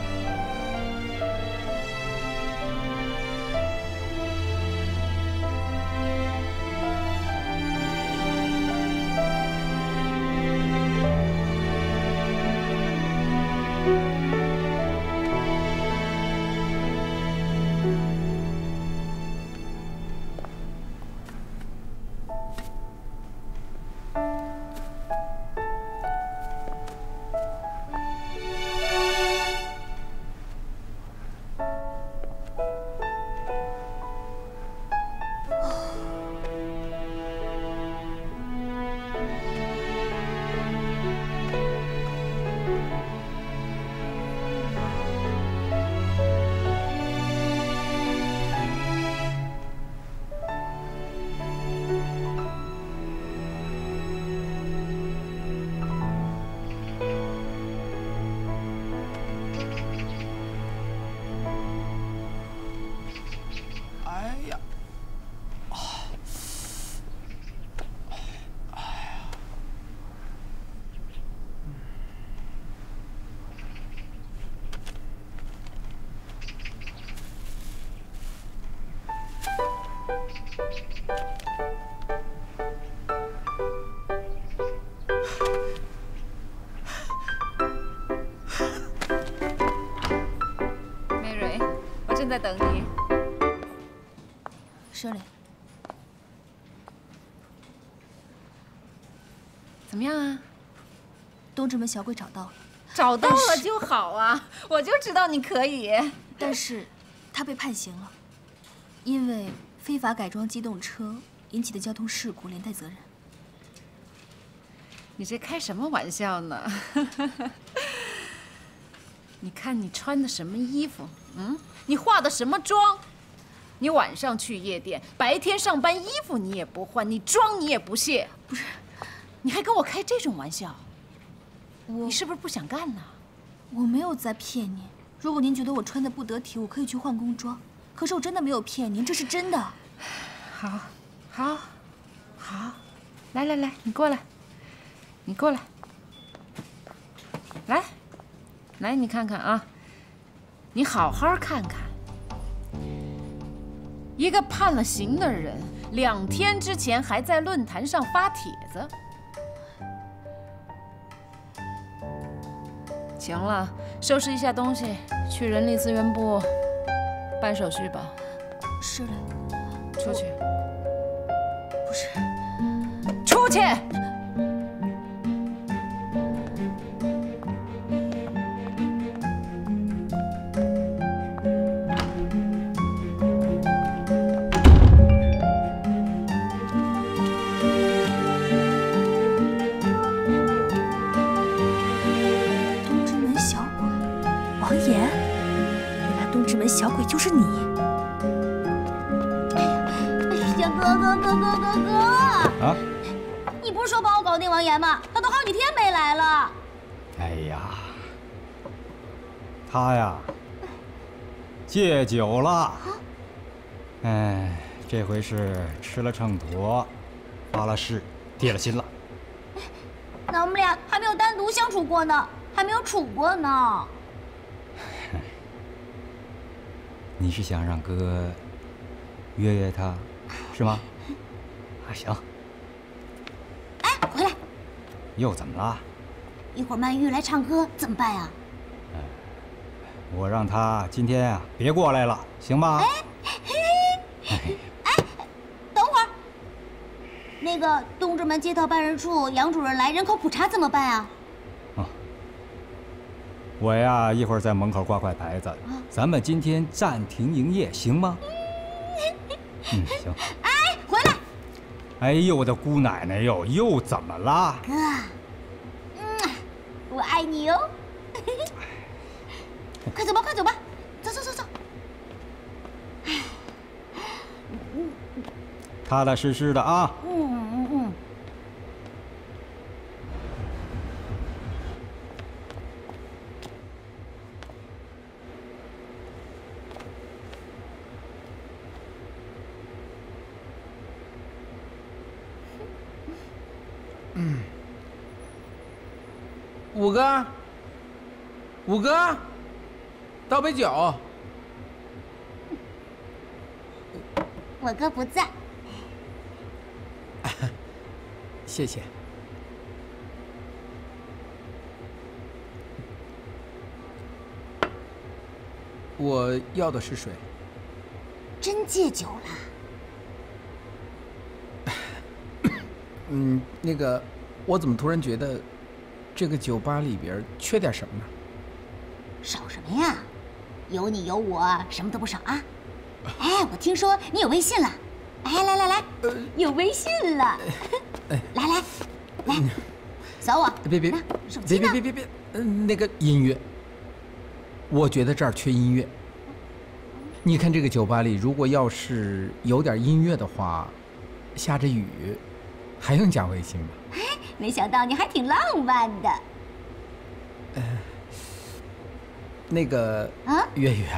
在等你。 Shirley， 怎么样啊？ 东直门小鬼找到了， 找到了就好啊！我就知道你可以。 但是，他被判刑了，因为非法改装机动车引起的交通事故连带责任。 你这开什么玩笑呢？你看你穿的什么衣服？你化的什么妆？你晚上去夜店，白天上班，衣服你也不换，你妆你也不卸。不是，你还跟我开这种玩笑？你是不是不想干呢？ 我没有在骗您。如果您觉得我穿的不得体，我可以去换工装。可是我真的没有骗您，这是真的。 好，好，好，来来来，你过来，你过来，来，来，你看看啊，你好好看看，一个判了刑的人，2天之前还在论坛上发帖子。行了，收拾一下东西，去人力资源部办手续吧。 是的。 出去。 不是。 出去。 小鬼就是你！ 小哥啊！你不是说帮我搞定王岩吗？他都好几天没来了。 哎呀，他呀，戒酒了。哎，这回是吃了秤砣，发了誓，跌了心了。 那我们俩还没有单独相处过呢，还没有处过呢。 你是想让哥约约他，是吗？啊，行。 哎，回来！ 又怎么了？ 一会儿曼玉来唱歌怎么办呀？ 我让他今天啊别过来了，行吗？ 哎，等会儿，那个东直门街道办事处杨主任来人口普查怎么办啊？ 我呀，一会儿在门口挂块牌子，咱们今天暂停营业，行吗？行。 哎，回来！ 哎呦，我的姑奶奶哟，又怎么了？ 哥，我爱你哦！快走吧，快走吧，走走走走。 踏踏实实的啊。 五哥，五哥，倒杯酒。 我哥不在。 谢谢。我要的是水。 真戒酒了？ 那个，我怎么突然觉得这个酒吧里边缺点什么呢？ 少什么呀？有你有我，什么都不少啊！哎，我听说你有微信了。哎，来，有微信了。来，扫我。 别， 手机呢？ 别，那个音乐，我觉得这儿缺音乐。你看这个酒吧里，如果要是有点音乐的话，下着雨，还用加微信吗？ 哎，没想到你还挺浪漫的。 那个啊， 月月，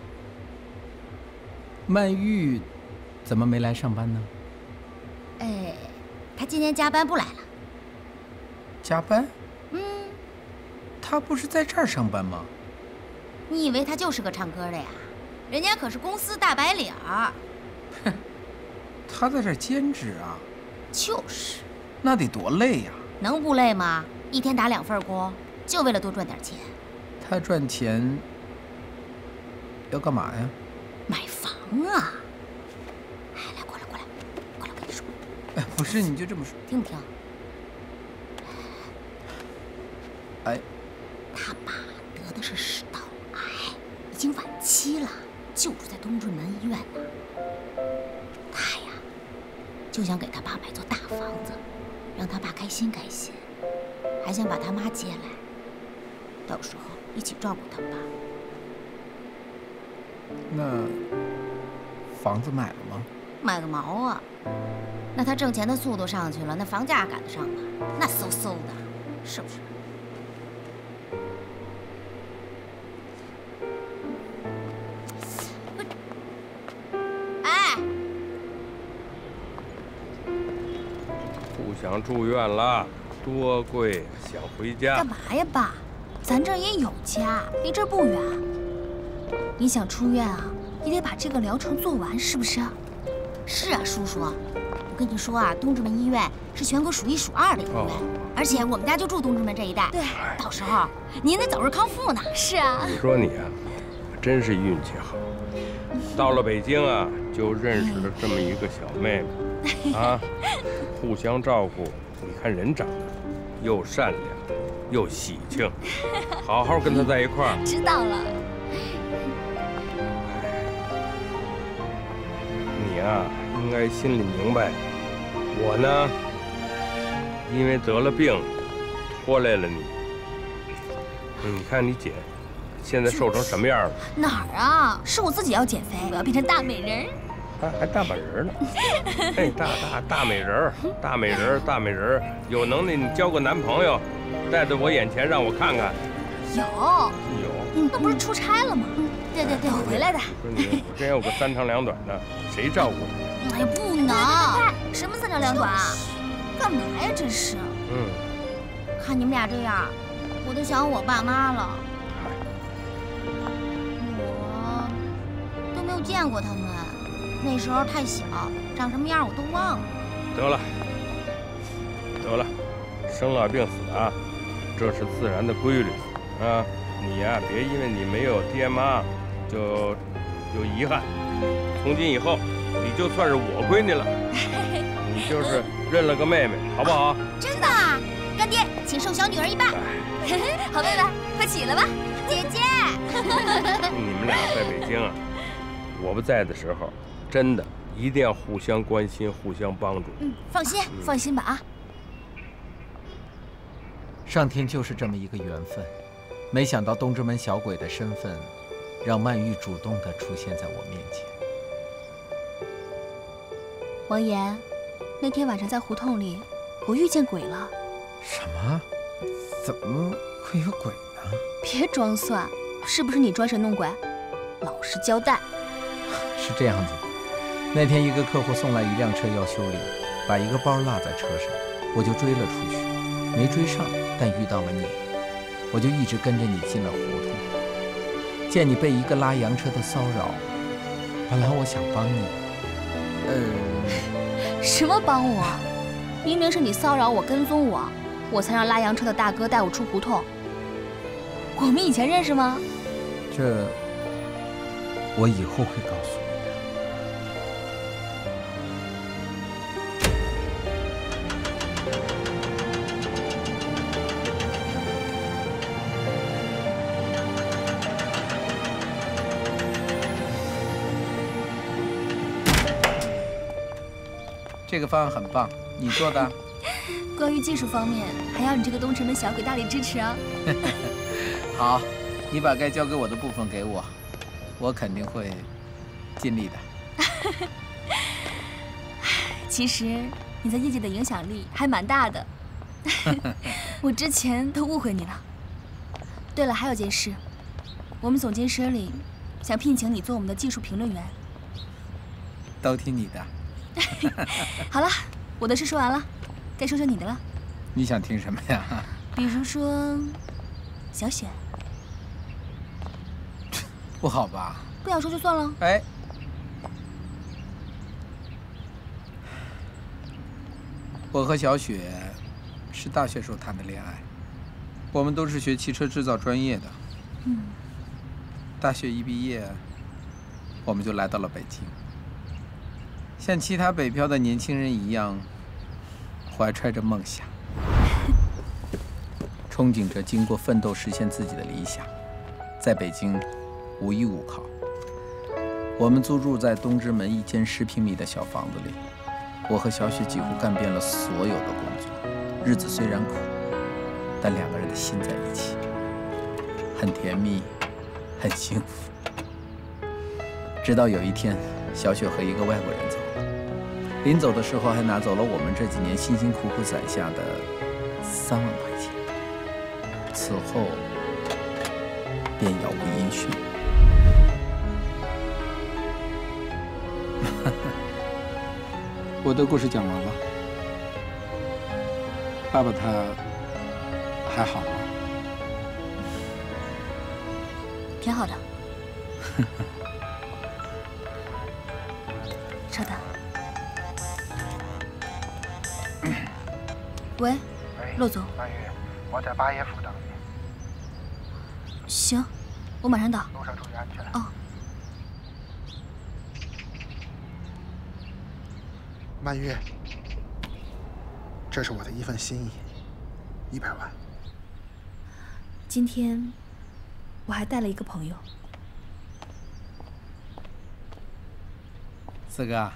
曼玉怎么没来上班呢？ 她今天加班不来了。 加班？她不是在这儿上班吗？ 你以为她就是个唱歌的呀？人家可是公司大白领儿。 哼，她在这儿兼职啊？ 就是。 那得多累呀！ 能不累吗？一天打2份工，就为了多赚点钱。 她赚钱要干嘛呀？ 买房啊！哎，来，过来，跟你说。 哎，不是，你就这么说， 听不听？ 哎， 他爸得的是食道癌，已经晚期了，就住在东直门医院呢。他呀，就想给他爸买座大房子，让他爸开心开心，还想把他妈接来，到时候一起照顾他爸。 那房子买了吗？ 买个毛啊！那他挣钱的速度上去了，那房价赶得上吗？那嗖嗖的，是不是？哎， 不想住院了，多贵，想回家。 干嘛呀，爸？咱这儿也有家，离这儿不远。你想出院啊，也得把这个疗程做完，是不是？ 是啊，叔叔。我跟你说啊，东直门医院是全国数1数2的医院，而且我们家就住东直门这一带。 对， 到时候您得早日康复呢。 是啊。 你说你啊，真是运气好，到了北京啊，就认识了这么一个小妹妹，啊，互相照顾。你看人长得又善良又喜庆，好好跟她在一块儿。 知道了。 你啊，应该心里明白，我呢，因为得了病，拖累了你。你看你姐，现在瘦成什么样了？ 哪儿啊？是我自己要减肥，我要变成大美人。 还大美人呢？哎，大美人，大美人，有能耐你交个男朋友，带到我眼前让我看看。有， 那不是出差了吗？对，我回来的。 说你，我真有个3长2短的，谁照顾你？ 哎呀，不能！什么3长2短啊？ 干嘛呀？这是。 看你们俩这样，我都想我爸妈了。我都没有见过他们，那时候太小，长什么样我都忘了。 得了，生老病死啊，这是自然的规律啊。你呀，别因为你没有爹妈，就有遗憾。从今以后，你就算是我闺女了，你就是认了个妹妹，好不好？ 真的啊，干爹，请受小女儿一拜。 好妹妹，快起来吧， 姐姐。 你们俩在北京啊，我不在的时候，真的一定要互相关心、互相帮助。 放心吧啊。 上天就是这么一个缘分，没想到东直门小鬼的身份，让曼玉主动地出现在我面前。 王岩，那天晚上在胡同里，我遇见鬼了。 什么？怎么会有鬼呢？ 别装蒜，是不是你装神弄鬼？老实交代。 是这样子的，那天一个客户送来一辆车要修理，把一个包落在车上，我就追了出去，没追上，但遇到了你。 我就一直跟着你进了胡同。见你被一个拉洋车的骚扰，本来我想帮你， 什么帮我？明明是你骚扰我、跟踪我，我才让拉洋车的大哥带我出胡同。我们以前认识吗？ 这我以后会告诉你的。这个方案很棒，你做的。 关于技术方面，还要你这个东直门小鬼大力支持啊！ 好，你把该交给我的部分给我，我肯定会尽力的。 其实你在业界的影响力还蛮大的，我之前都误会你了。对了，还有件事，我们总监室里想聘请你做我们的技术评论员。 都听你的。 好了，我的事说完了，该说说你的了。 你想听什么呀？ 比如说，小雪。 不好吧？ 不想说就算了。 哎，我和小雪是大学时候谈的恋爱，我们都是学汽车制造专业的。大学一毕业，我们就来到了北京。像其他北漂的年轻人一样，怀揣着梦想，憧憬着经过奋斗实现自己的理想。在北京无依无靠，我们租住在东直门一间10平米的小房子里。我和小雪几乎干遍了所有的工作，日子虽然苦，但2个人的心在一起，很甜蜜，很幸福。直到有一天，小雪和一个外国人走了，临走的时候还拿走了我们这几年辛辛苦苦攒下的3万块钱。此后便杳无音讯。我的故事讲完了，爸爸他还好吗？ 挺好的。稍等。喂，骆总。 曼玉，我在八爷府等你。 行，我马上到。 路上注意安全。 哦。 曼玉，这是我的一份心意，100万。 今天我还带了一个朋友。 四哥，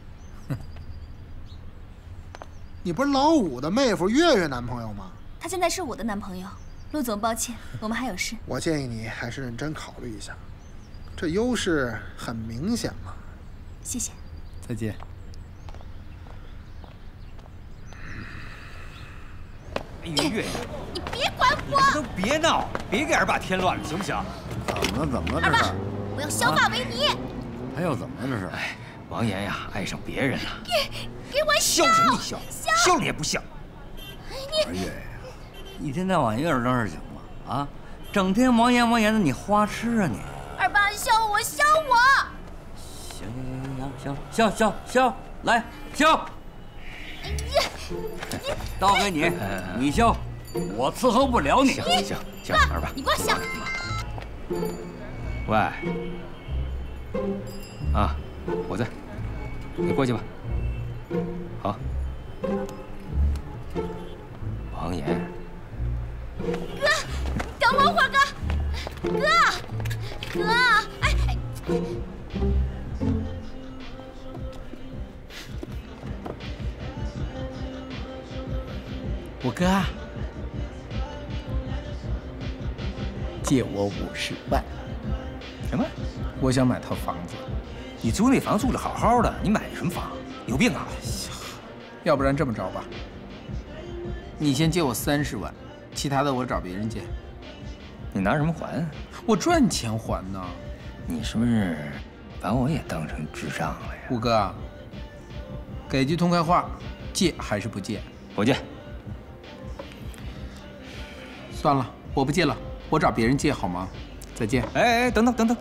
你不是老五的妹夫月月男朋友吗？ 他现在是我的男朋友。陆总，抱歉，我们还有事。 我建议你还是认真考虑一下，这优势很明显嘛。 谢谢。 再见。 哎呀，月月， 你别管我！ 都别闹，别给二爸添乱了，行不行？ 怎么了二爸，我要削发为尼。 还要怎么了这是？ 哎，王岩呀，爱上别人了。 给我笑什么你笑？笑你也不笑。 二月呀， 一天到晚有点正事行吗？啊，整天王岩的，你花痴啊你！ 二爸，笑我，笑我！ 行，笑，来笑。倒给你，你笑，我伺候不了你。 行，二爸， 你给我笑。 喂，啊，我在，你过去吧。好，王岩。 哥，等我会儿，哥，哎。 五哥，借我50万。 什么？ 我想买套房子。 你租那房住的好好的，你买什么房？有病啊！ 要不然这么着吧，你先借我30万，其他的我找别人借。 你拿什么还？ 我赚钱还呢。 你是不是把我也当成智障了呀？ 五哥，给句痛快话，借还是不借？ 不借。 算了， 我不借了，我找别人借好吗？再见。 哎，等等。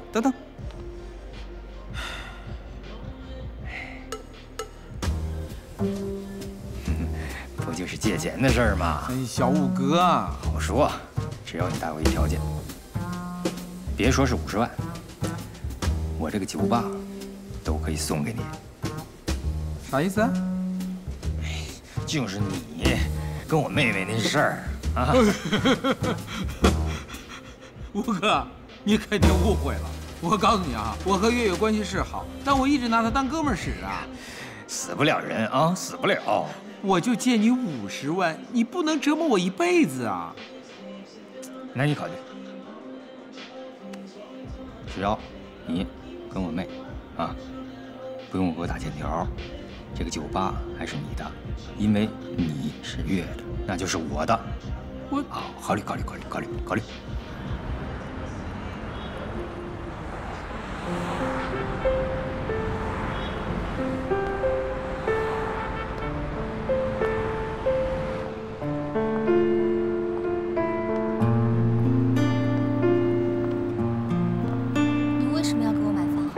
不就是借钱的事儿吗？ 哎，小五哥， 好说，只要你答我一条件，别说是50万，我这个酒吧都可以送给你。 啥意思啊？ 就是你跟我妹妹那事儿啊。 吴哥，你肯定误会了。我告诉你啊，我和月月关系是好，但我一直拿她当哥们儿使啊。 死不了人啊，死不了。 我就借你50万，你不能折磨我一辈子啊。 那你考虑，只要你跟我妹啊，不用给我打欠条，这个酒吧还是你的，因为你是月的，那就是我的。 我好，考虑。 你为什么要给我买房？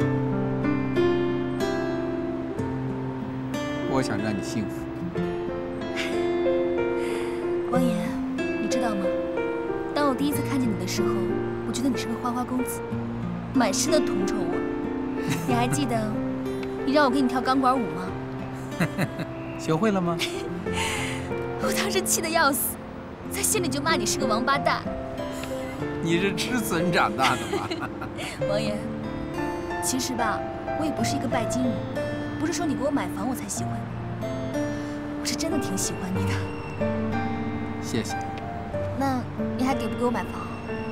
我想让你幸福。 王岩，你知道吗？当我第一次看见你的时候，我觉得你是个花花公子，满身的铜臭味。你还记得你让我给你跳钢管舞吗？ 学会了吗？ 我当时气得要死，在心里就骂你是个王八蛋。 你是吃笋长大的吧？ 王岩，其实吧，我也不是一个拜金女，不是说你给我买房我才喜欢你，我是真的挺喜欢你的。 谢谢。 那你还给不给我买房？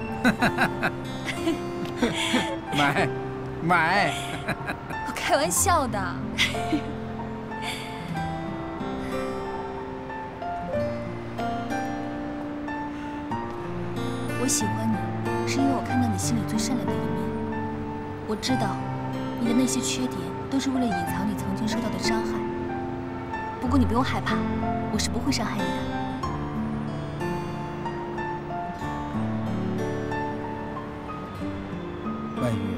买。 我开玩笑的。我喜欢你，是因为我看到你心里最善良的一面。我知道你的那些缺点都是为了隐藏你曾经受到的伤害。不过你不用害怕，我是不会伤害你的。 万月，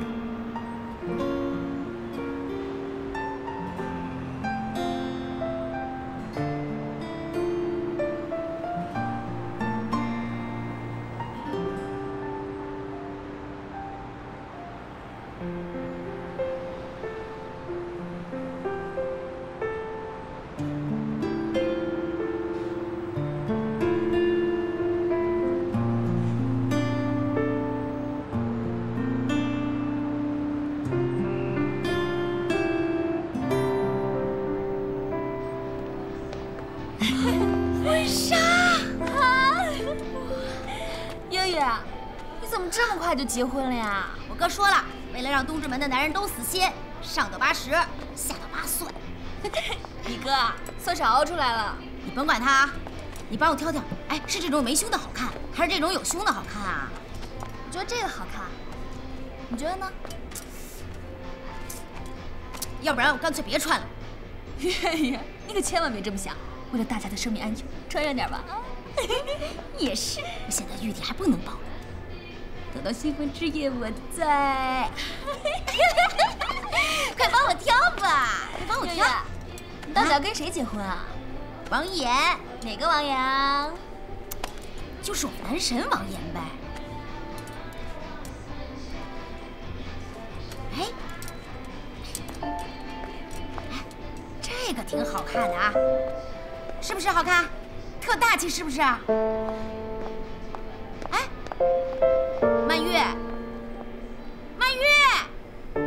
婚纱啊！月月，你怎么这么快就结婚了呀？ 我哥说了，为了让东直门的男人都死心，上到80，下到8岁。 你哥算是熬出来了。 你甭管他，你帮我挑挑，哎，是这种没胸的好看，还是这种有胸的好看啊？ 我觉得这个好看，你觉得呢？ 要不然我干脆别穿了。 月月，你可千万别这么想，为了大家的生命安全，穿上点吧啊！ 也是，我现在玉帝还不能保， 等到新婚之夜，我再…… 快帮我挑吧，快帮我挑！ 你到底要跟谁结婚啊？ 王岩， 哪个王岩？ 就是我男神王岩呗。哎，这个挺好看的啊，是不是好看？特大气，是不是？哎，曼玉，曼玉，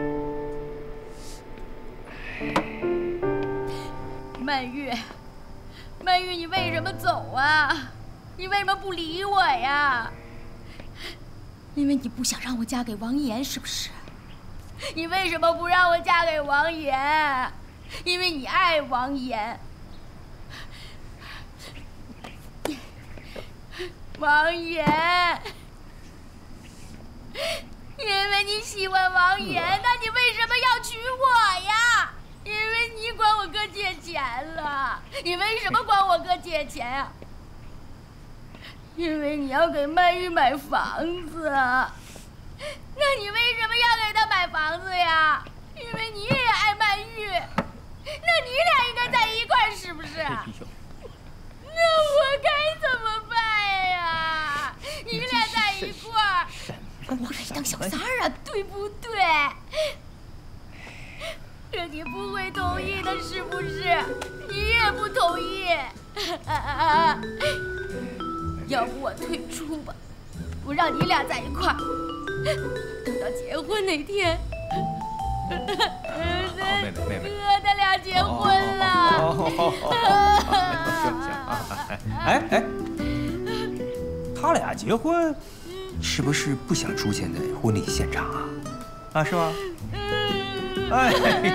曼玉，曼玉，你为什么走啊？你为什么不理我呀？因为你不想让我嫁给王岩，是不是？你为什么不让我嫁给王岩？因为你爱王岩。王岩，因为你喜欢王岩，那你为什么要娶我呀？因为你管我哥借钱了。你为什么管我哥借钱啊？ 因为你要给曼玉买房子。那你为什么要给她买房子呀？因为你也爱曼玉。那你俩应该在一块儿，是不是？那我该怎么办呀？你俩在一块儿，我把你当小三儿啊，对不对？可你不会同意的，是不是？你也不同意。要不我退出吧，不让你俩在一块儿，等到结婚那天。 好，妹妹， 他俩结婚了。 行，哎，他俩结婚，是不是不想出现在婚礼现场啊？啊，是吧？哎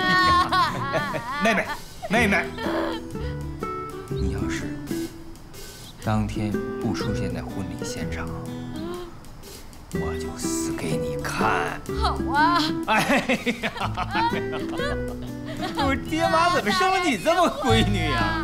呀，妹妹，你要是当天不出现在婚礼现场，我就死给你看。 好啊！ 哎呀，我爹妈怎么生了你这么闺女呀？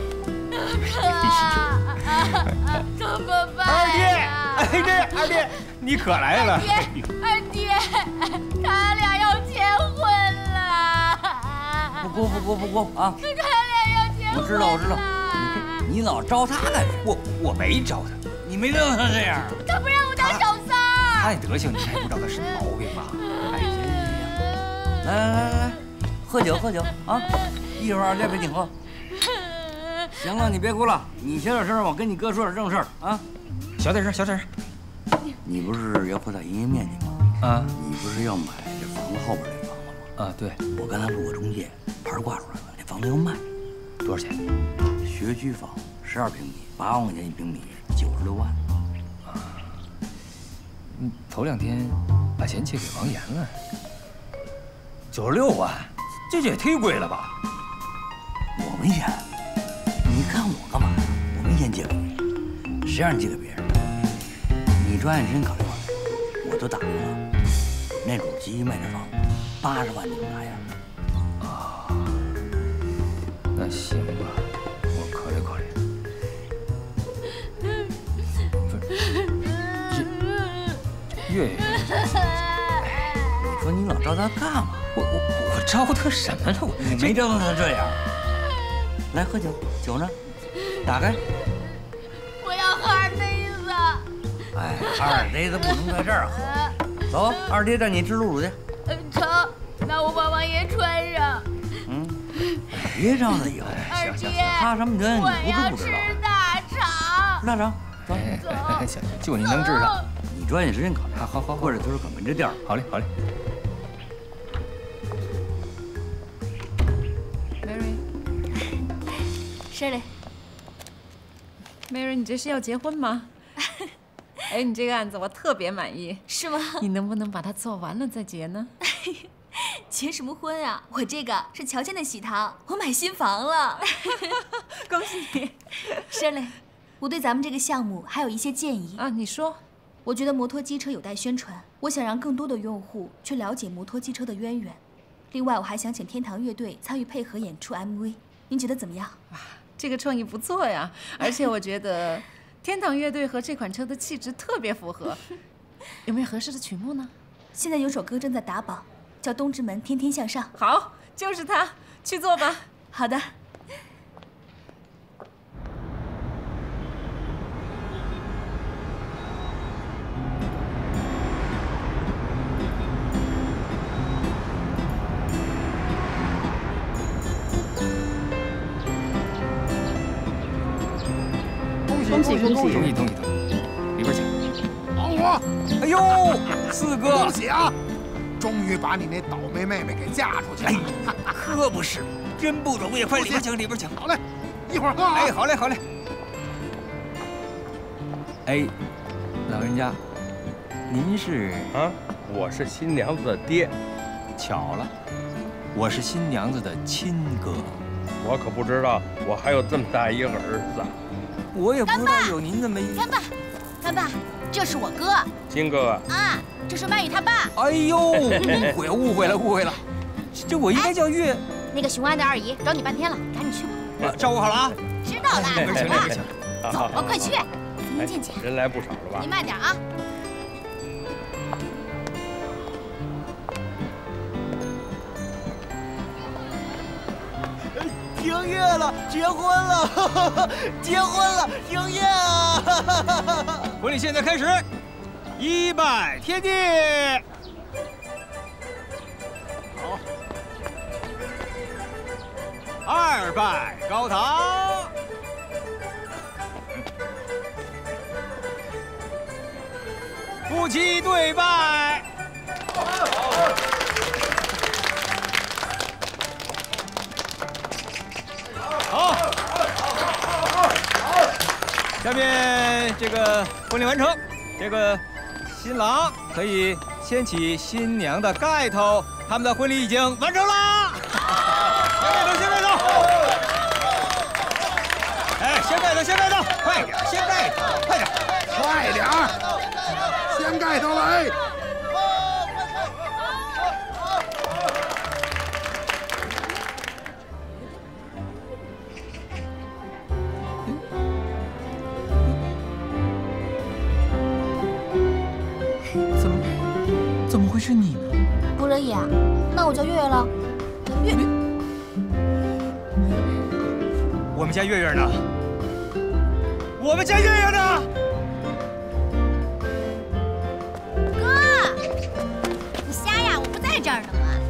怎么办呀？ 二爹，你可来了！ 二爹，他俩要结婚了！ 不哭啊！ 他俩要结婚了！ 我知道，你老招他干什么？ 我没招他， 你没让他这样。 他不让我当小三儿。 他那德行，你还不知道他什么毛病吗？哎，行， 来，喝酒啊！一会儿这边请喝。行了，你别哭了，你小点声，我跟你哥说点正事儿啊。 小点声。 你不是要扩大营业面积吗？ 啊， 你不是要买这房子后边这房子吗？ 啊，对， 我刚才录过中介，牌挂出来了，这房子要卖， 多少钱？ 学区房，12平米，8万块钱1平米，96万。 头2天把钱借给王岩了，96万，这也忒贵了吧？ 我没钱，你看我干嘛？我没钱借给你，谁让你借给别人？你专业真考虑考虑，我都打听了，那主急于卖这房，80万就能拿下。 啊，那行吧，我考虑考虑。月， 你说你老招他干嘛？ 我招他什么了？ 你没招他这样。来喝酒，酒呢？打开。 我要喝2杯子。 哎，2杯子不能在这儿喝。走，二爹带你吃露露去。 成，那我把王爷穿上。 别招他有。 二爹， 他什么人你不知道？吃大肠。 吃大肠， 走。行，就你能治他。 你抓紧时间考虑。 好， 或者就是搞门这店儿。 好嘞。 Mary，你这是要结婚吗？哎，你这个案子我特别满意。 是吗？ 你能不能把它做完了再结呢？ 结什么婚啊？我这个是乔迁的喜糖，我买新房了。 恭喜你 ，Shirley，我对咱们这个项目还有一些建议啊。你说。 我觉得摩托机车有待宣传，我想让更多的用户去了解摩托机车的渊源。另外，我还想请天堂乐队参与配合演出 MV， 您觉得怎么样？ 哇，这个创意不错呀！而且我觉得天堂乐队和这款车的气质特别符合。有没有合适的曲目呢？ 现在有首歌正在打榜，叫《东直门天天向上》。 好，就是它，去做吧。 好的。 恭喜！ 里边请。 老五， 哎呦，四哥， 恭喜啊！终于把你那倒霉妹妹给嫁出去了。 可不是，真不容易，快里边请。 好嘞，一会儿喝啊。 哎，好嘞。哎，老人家，您是啊？我是新娘子的爹。 巧了，我是新娘子的亲哥。 我可不知道，我还有这么大一个儿子。 我也不知道有您这么一。 干爸，这是我哥。 金哥啊，这是曼玉他爸。 哎呦，误会了。这我应该叫月。 那个雄安的二姨找你半天了，赶紧去吧。 照顾好了啊。 知道了。 里边请。 走吧，快去。 您进去。 人来不少了吧？ 您慢点啊。 停业了，结婚了，结婚了，停业啊！ 婚礼现在开始，一拜天地。好，二拜高堂。夫妻对拜。好，下面这个婚礼完成，这个新郎可以掀起新娘的盖头，他们的婚礼已经完成了。先盖头，哎，先盖头，快点，先盖头，快点， 快点儿，先盖头了，哎。 怎么会是你呢？ 不乐意啊？那我叫月月了。月， 我们家月月呢？我们家月月呢？ 哥，你瞎呀？我不在这儿呢吗？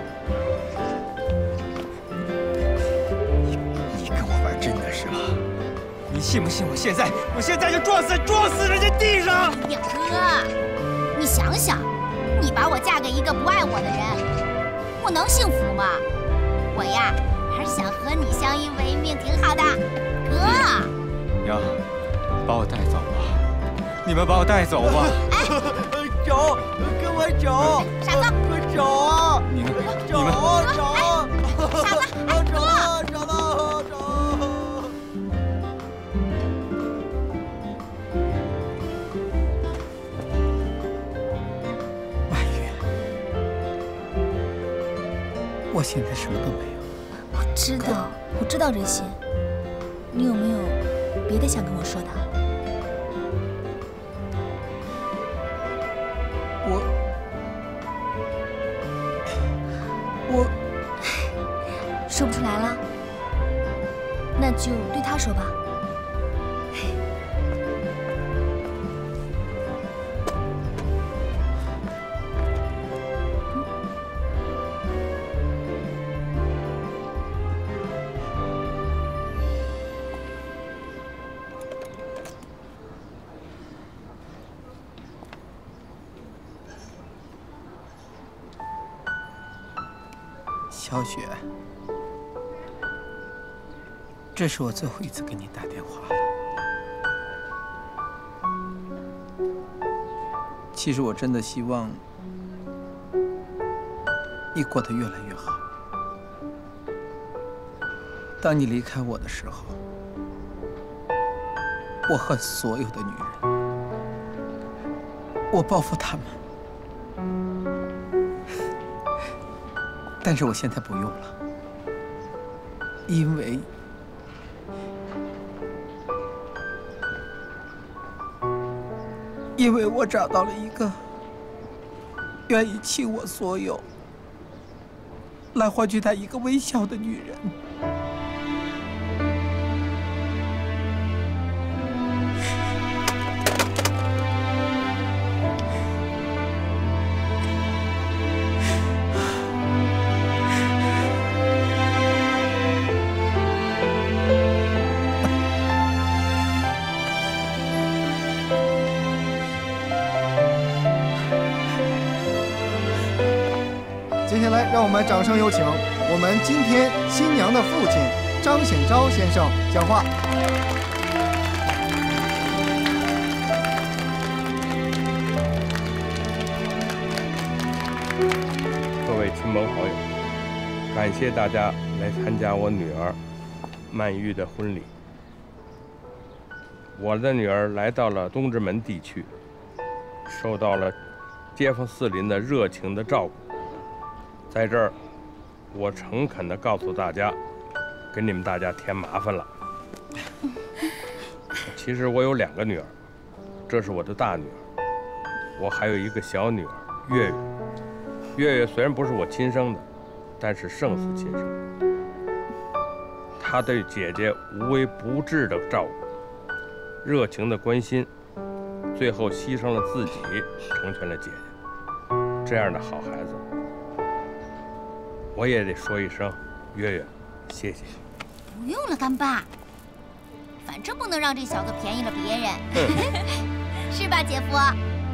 你跟我玩真的是吧？你信不信我现在就撞死人家地上？ 呀，哥，你想想。你把我嫁给一个不爱我的人，我能幸福吗？我呀，还是想和你相依为命，挺好的，哥。 娘，把我带走吧，你们把我带走吧。 哎，走，跟我走。 傻子， 快走！ 你们， 走。傻子，哎，哥。 我现在什么都没有。 我知道这些。你有没有别的想跟我说的？ 我说不出来了，那就对他说吧。 小雪，这是我最后一次给你打电话了。其实我真的希望你过得越来越好。当你离开我的时候，我恨所有的女人，我报复她们。但是我现在不用了，因为我找到了一个愿意倾我所有，来换取她一个微笑的女人。 接下来，让我们掌声有请我们今天新娘的父亲张显昭先生讲话。 各位亲朋好友，感谢大家来参加我女儿曼玉的婚礼。我的女儿来到了东直门地区，受到了街坊四邻的热情的照顾。在这儿，我诚恳地告诉大家，给你们大家添麻烦了。其实我有2个女儿， 这是我的大女儿，我还有一个小女儿月月。月月虽然不是我亲生的，但是胜似亲生。她对姐姐无微不至的照顾，热情的关心，最后牺牲了自己，成全了姐姐。这样的好孩子，我也得说一声，月月，谢谢。 不用了，干爸。反正不能让这小子便宜了别人，是吧，姐夫？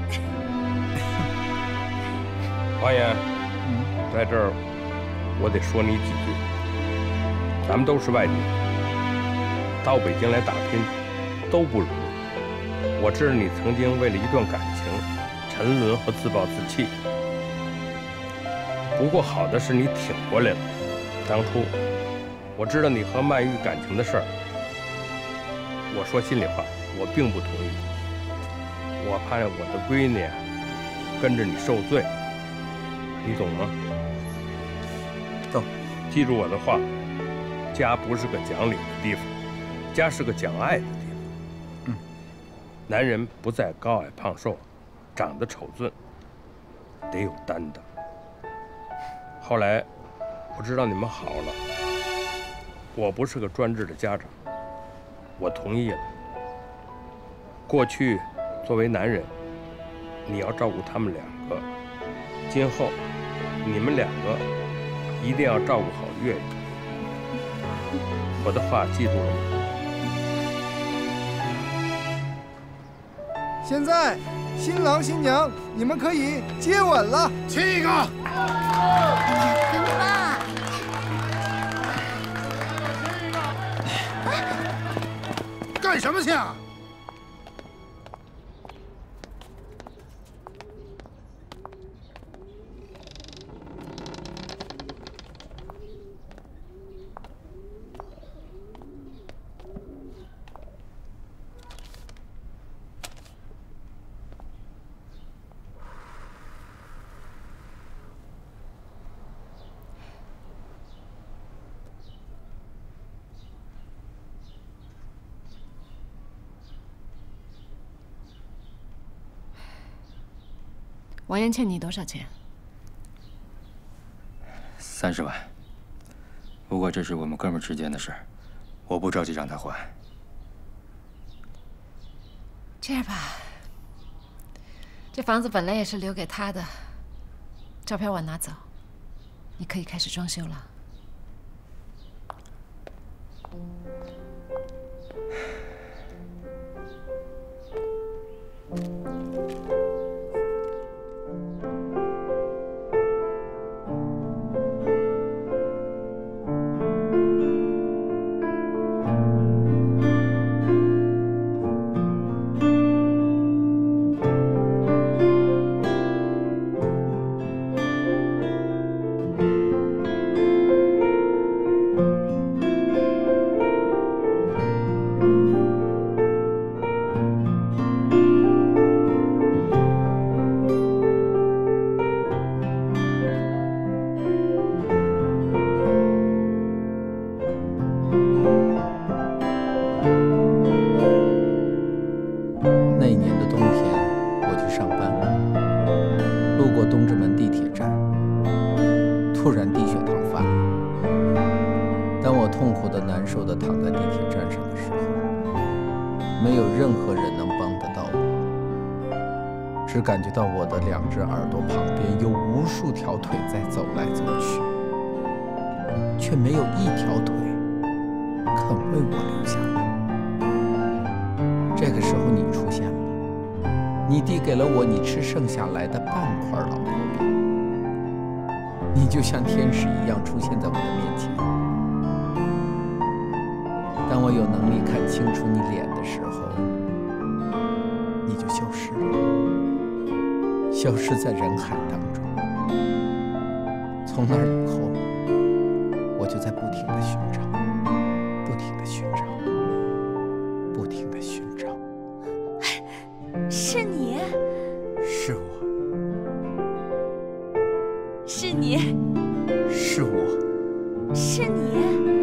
王岩，在这儿我得说你几句。咱们都是外地人，到北京来打拼都不容易。我知道你曾经为了一段感情沉沦和自暴自弃，不过好的是你挺过来了。当初我知道你和曼玉感情的事儿，我说心里话，我并不同意。我怕我的闺女跟着你受罪，你懂吗？ 懂。 记住我的话，家不是个讲理的地方，家是个讲爱的地方。男人不再高矮胖瘦，长得丑俊，得有担当。后来我知道你们好了，我不是个专制的家长，我同意了。过去作为男人，你要照顾他们两个，今后你们两个一定要照顾好月月。我的话记住了吗？ 现在，新郎新娘，你们可以接吻了。 7个。 干爸。 干什么去啊？ 王岩欠你多少钱 ？30万。不过这是我们哥们儿之间的事，我不着急让他还。 这样吧，这房子本来也是留给他的，照片我拿走，你可以开始装修了。 突然低血糖犯了。当我痛苦的、难受的躺在地铁站上的时候，没有任何人能帮得到我，只感觉到我的2只耳朵旁边有无数条腿在走来走去，却没有一条腿肯为我留下来。这个时候你出现了，你递给了我你吃剩下来的半块老婆饼。你就像天使一样出现在我的面前。当我有能力看清楚你脸的时候，你就消失了，消失在人海当中。从那以后，我就在不停地寻找，不停地寻找，不停地寻找。 是你？ 是我。 是你？ 是我。 是你？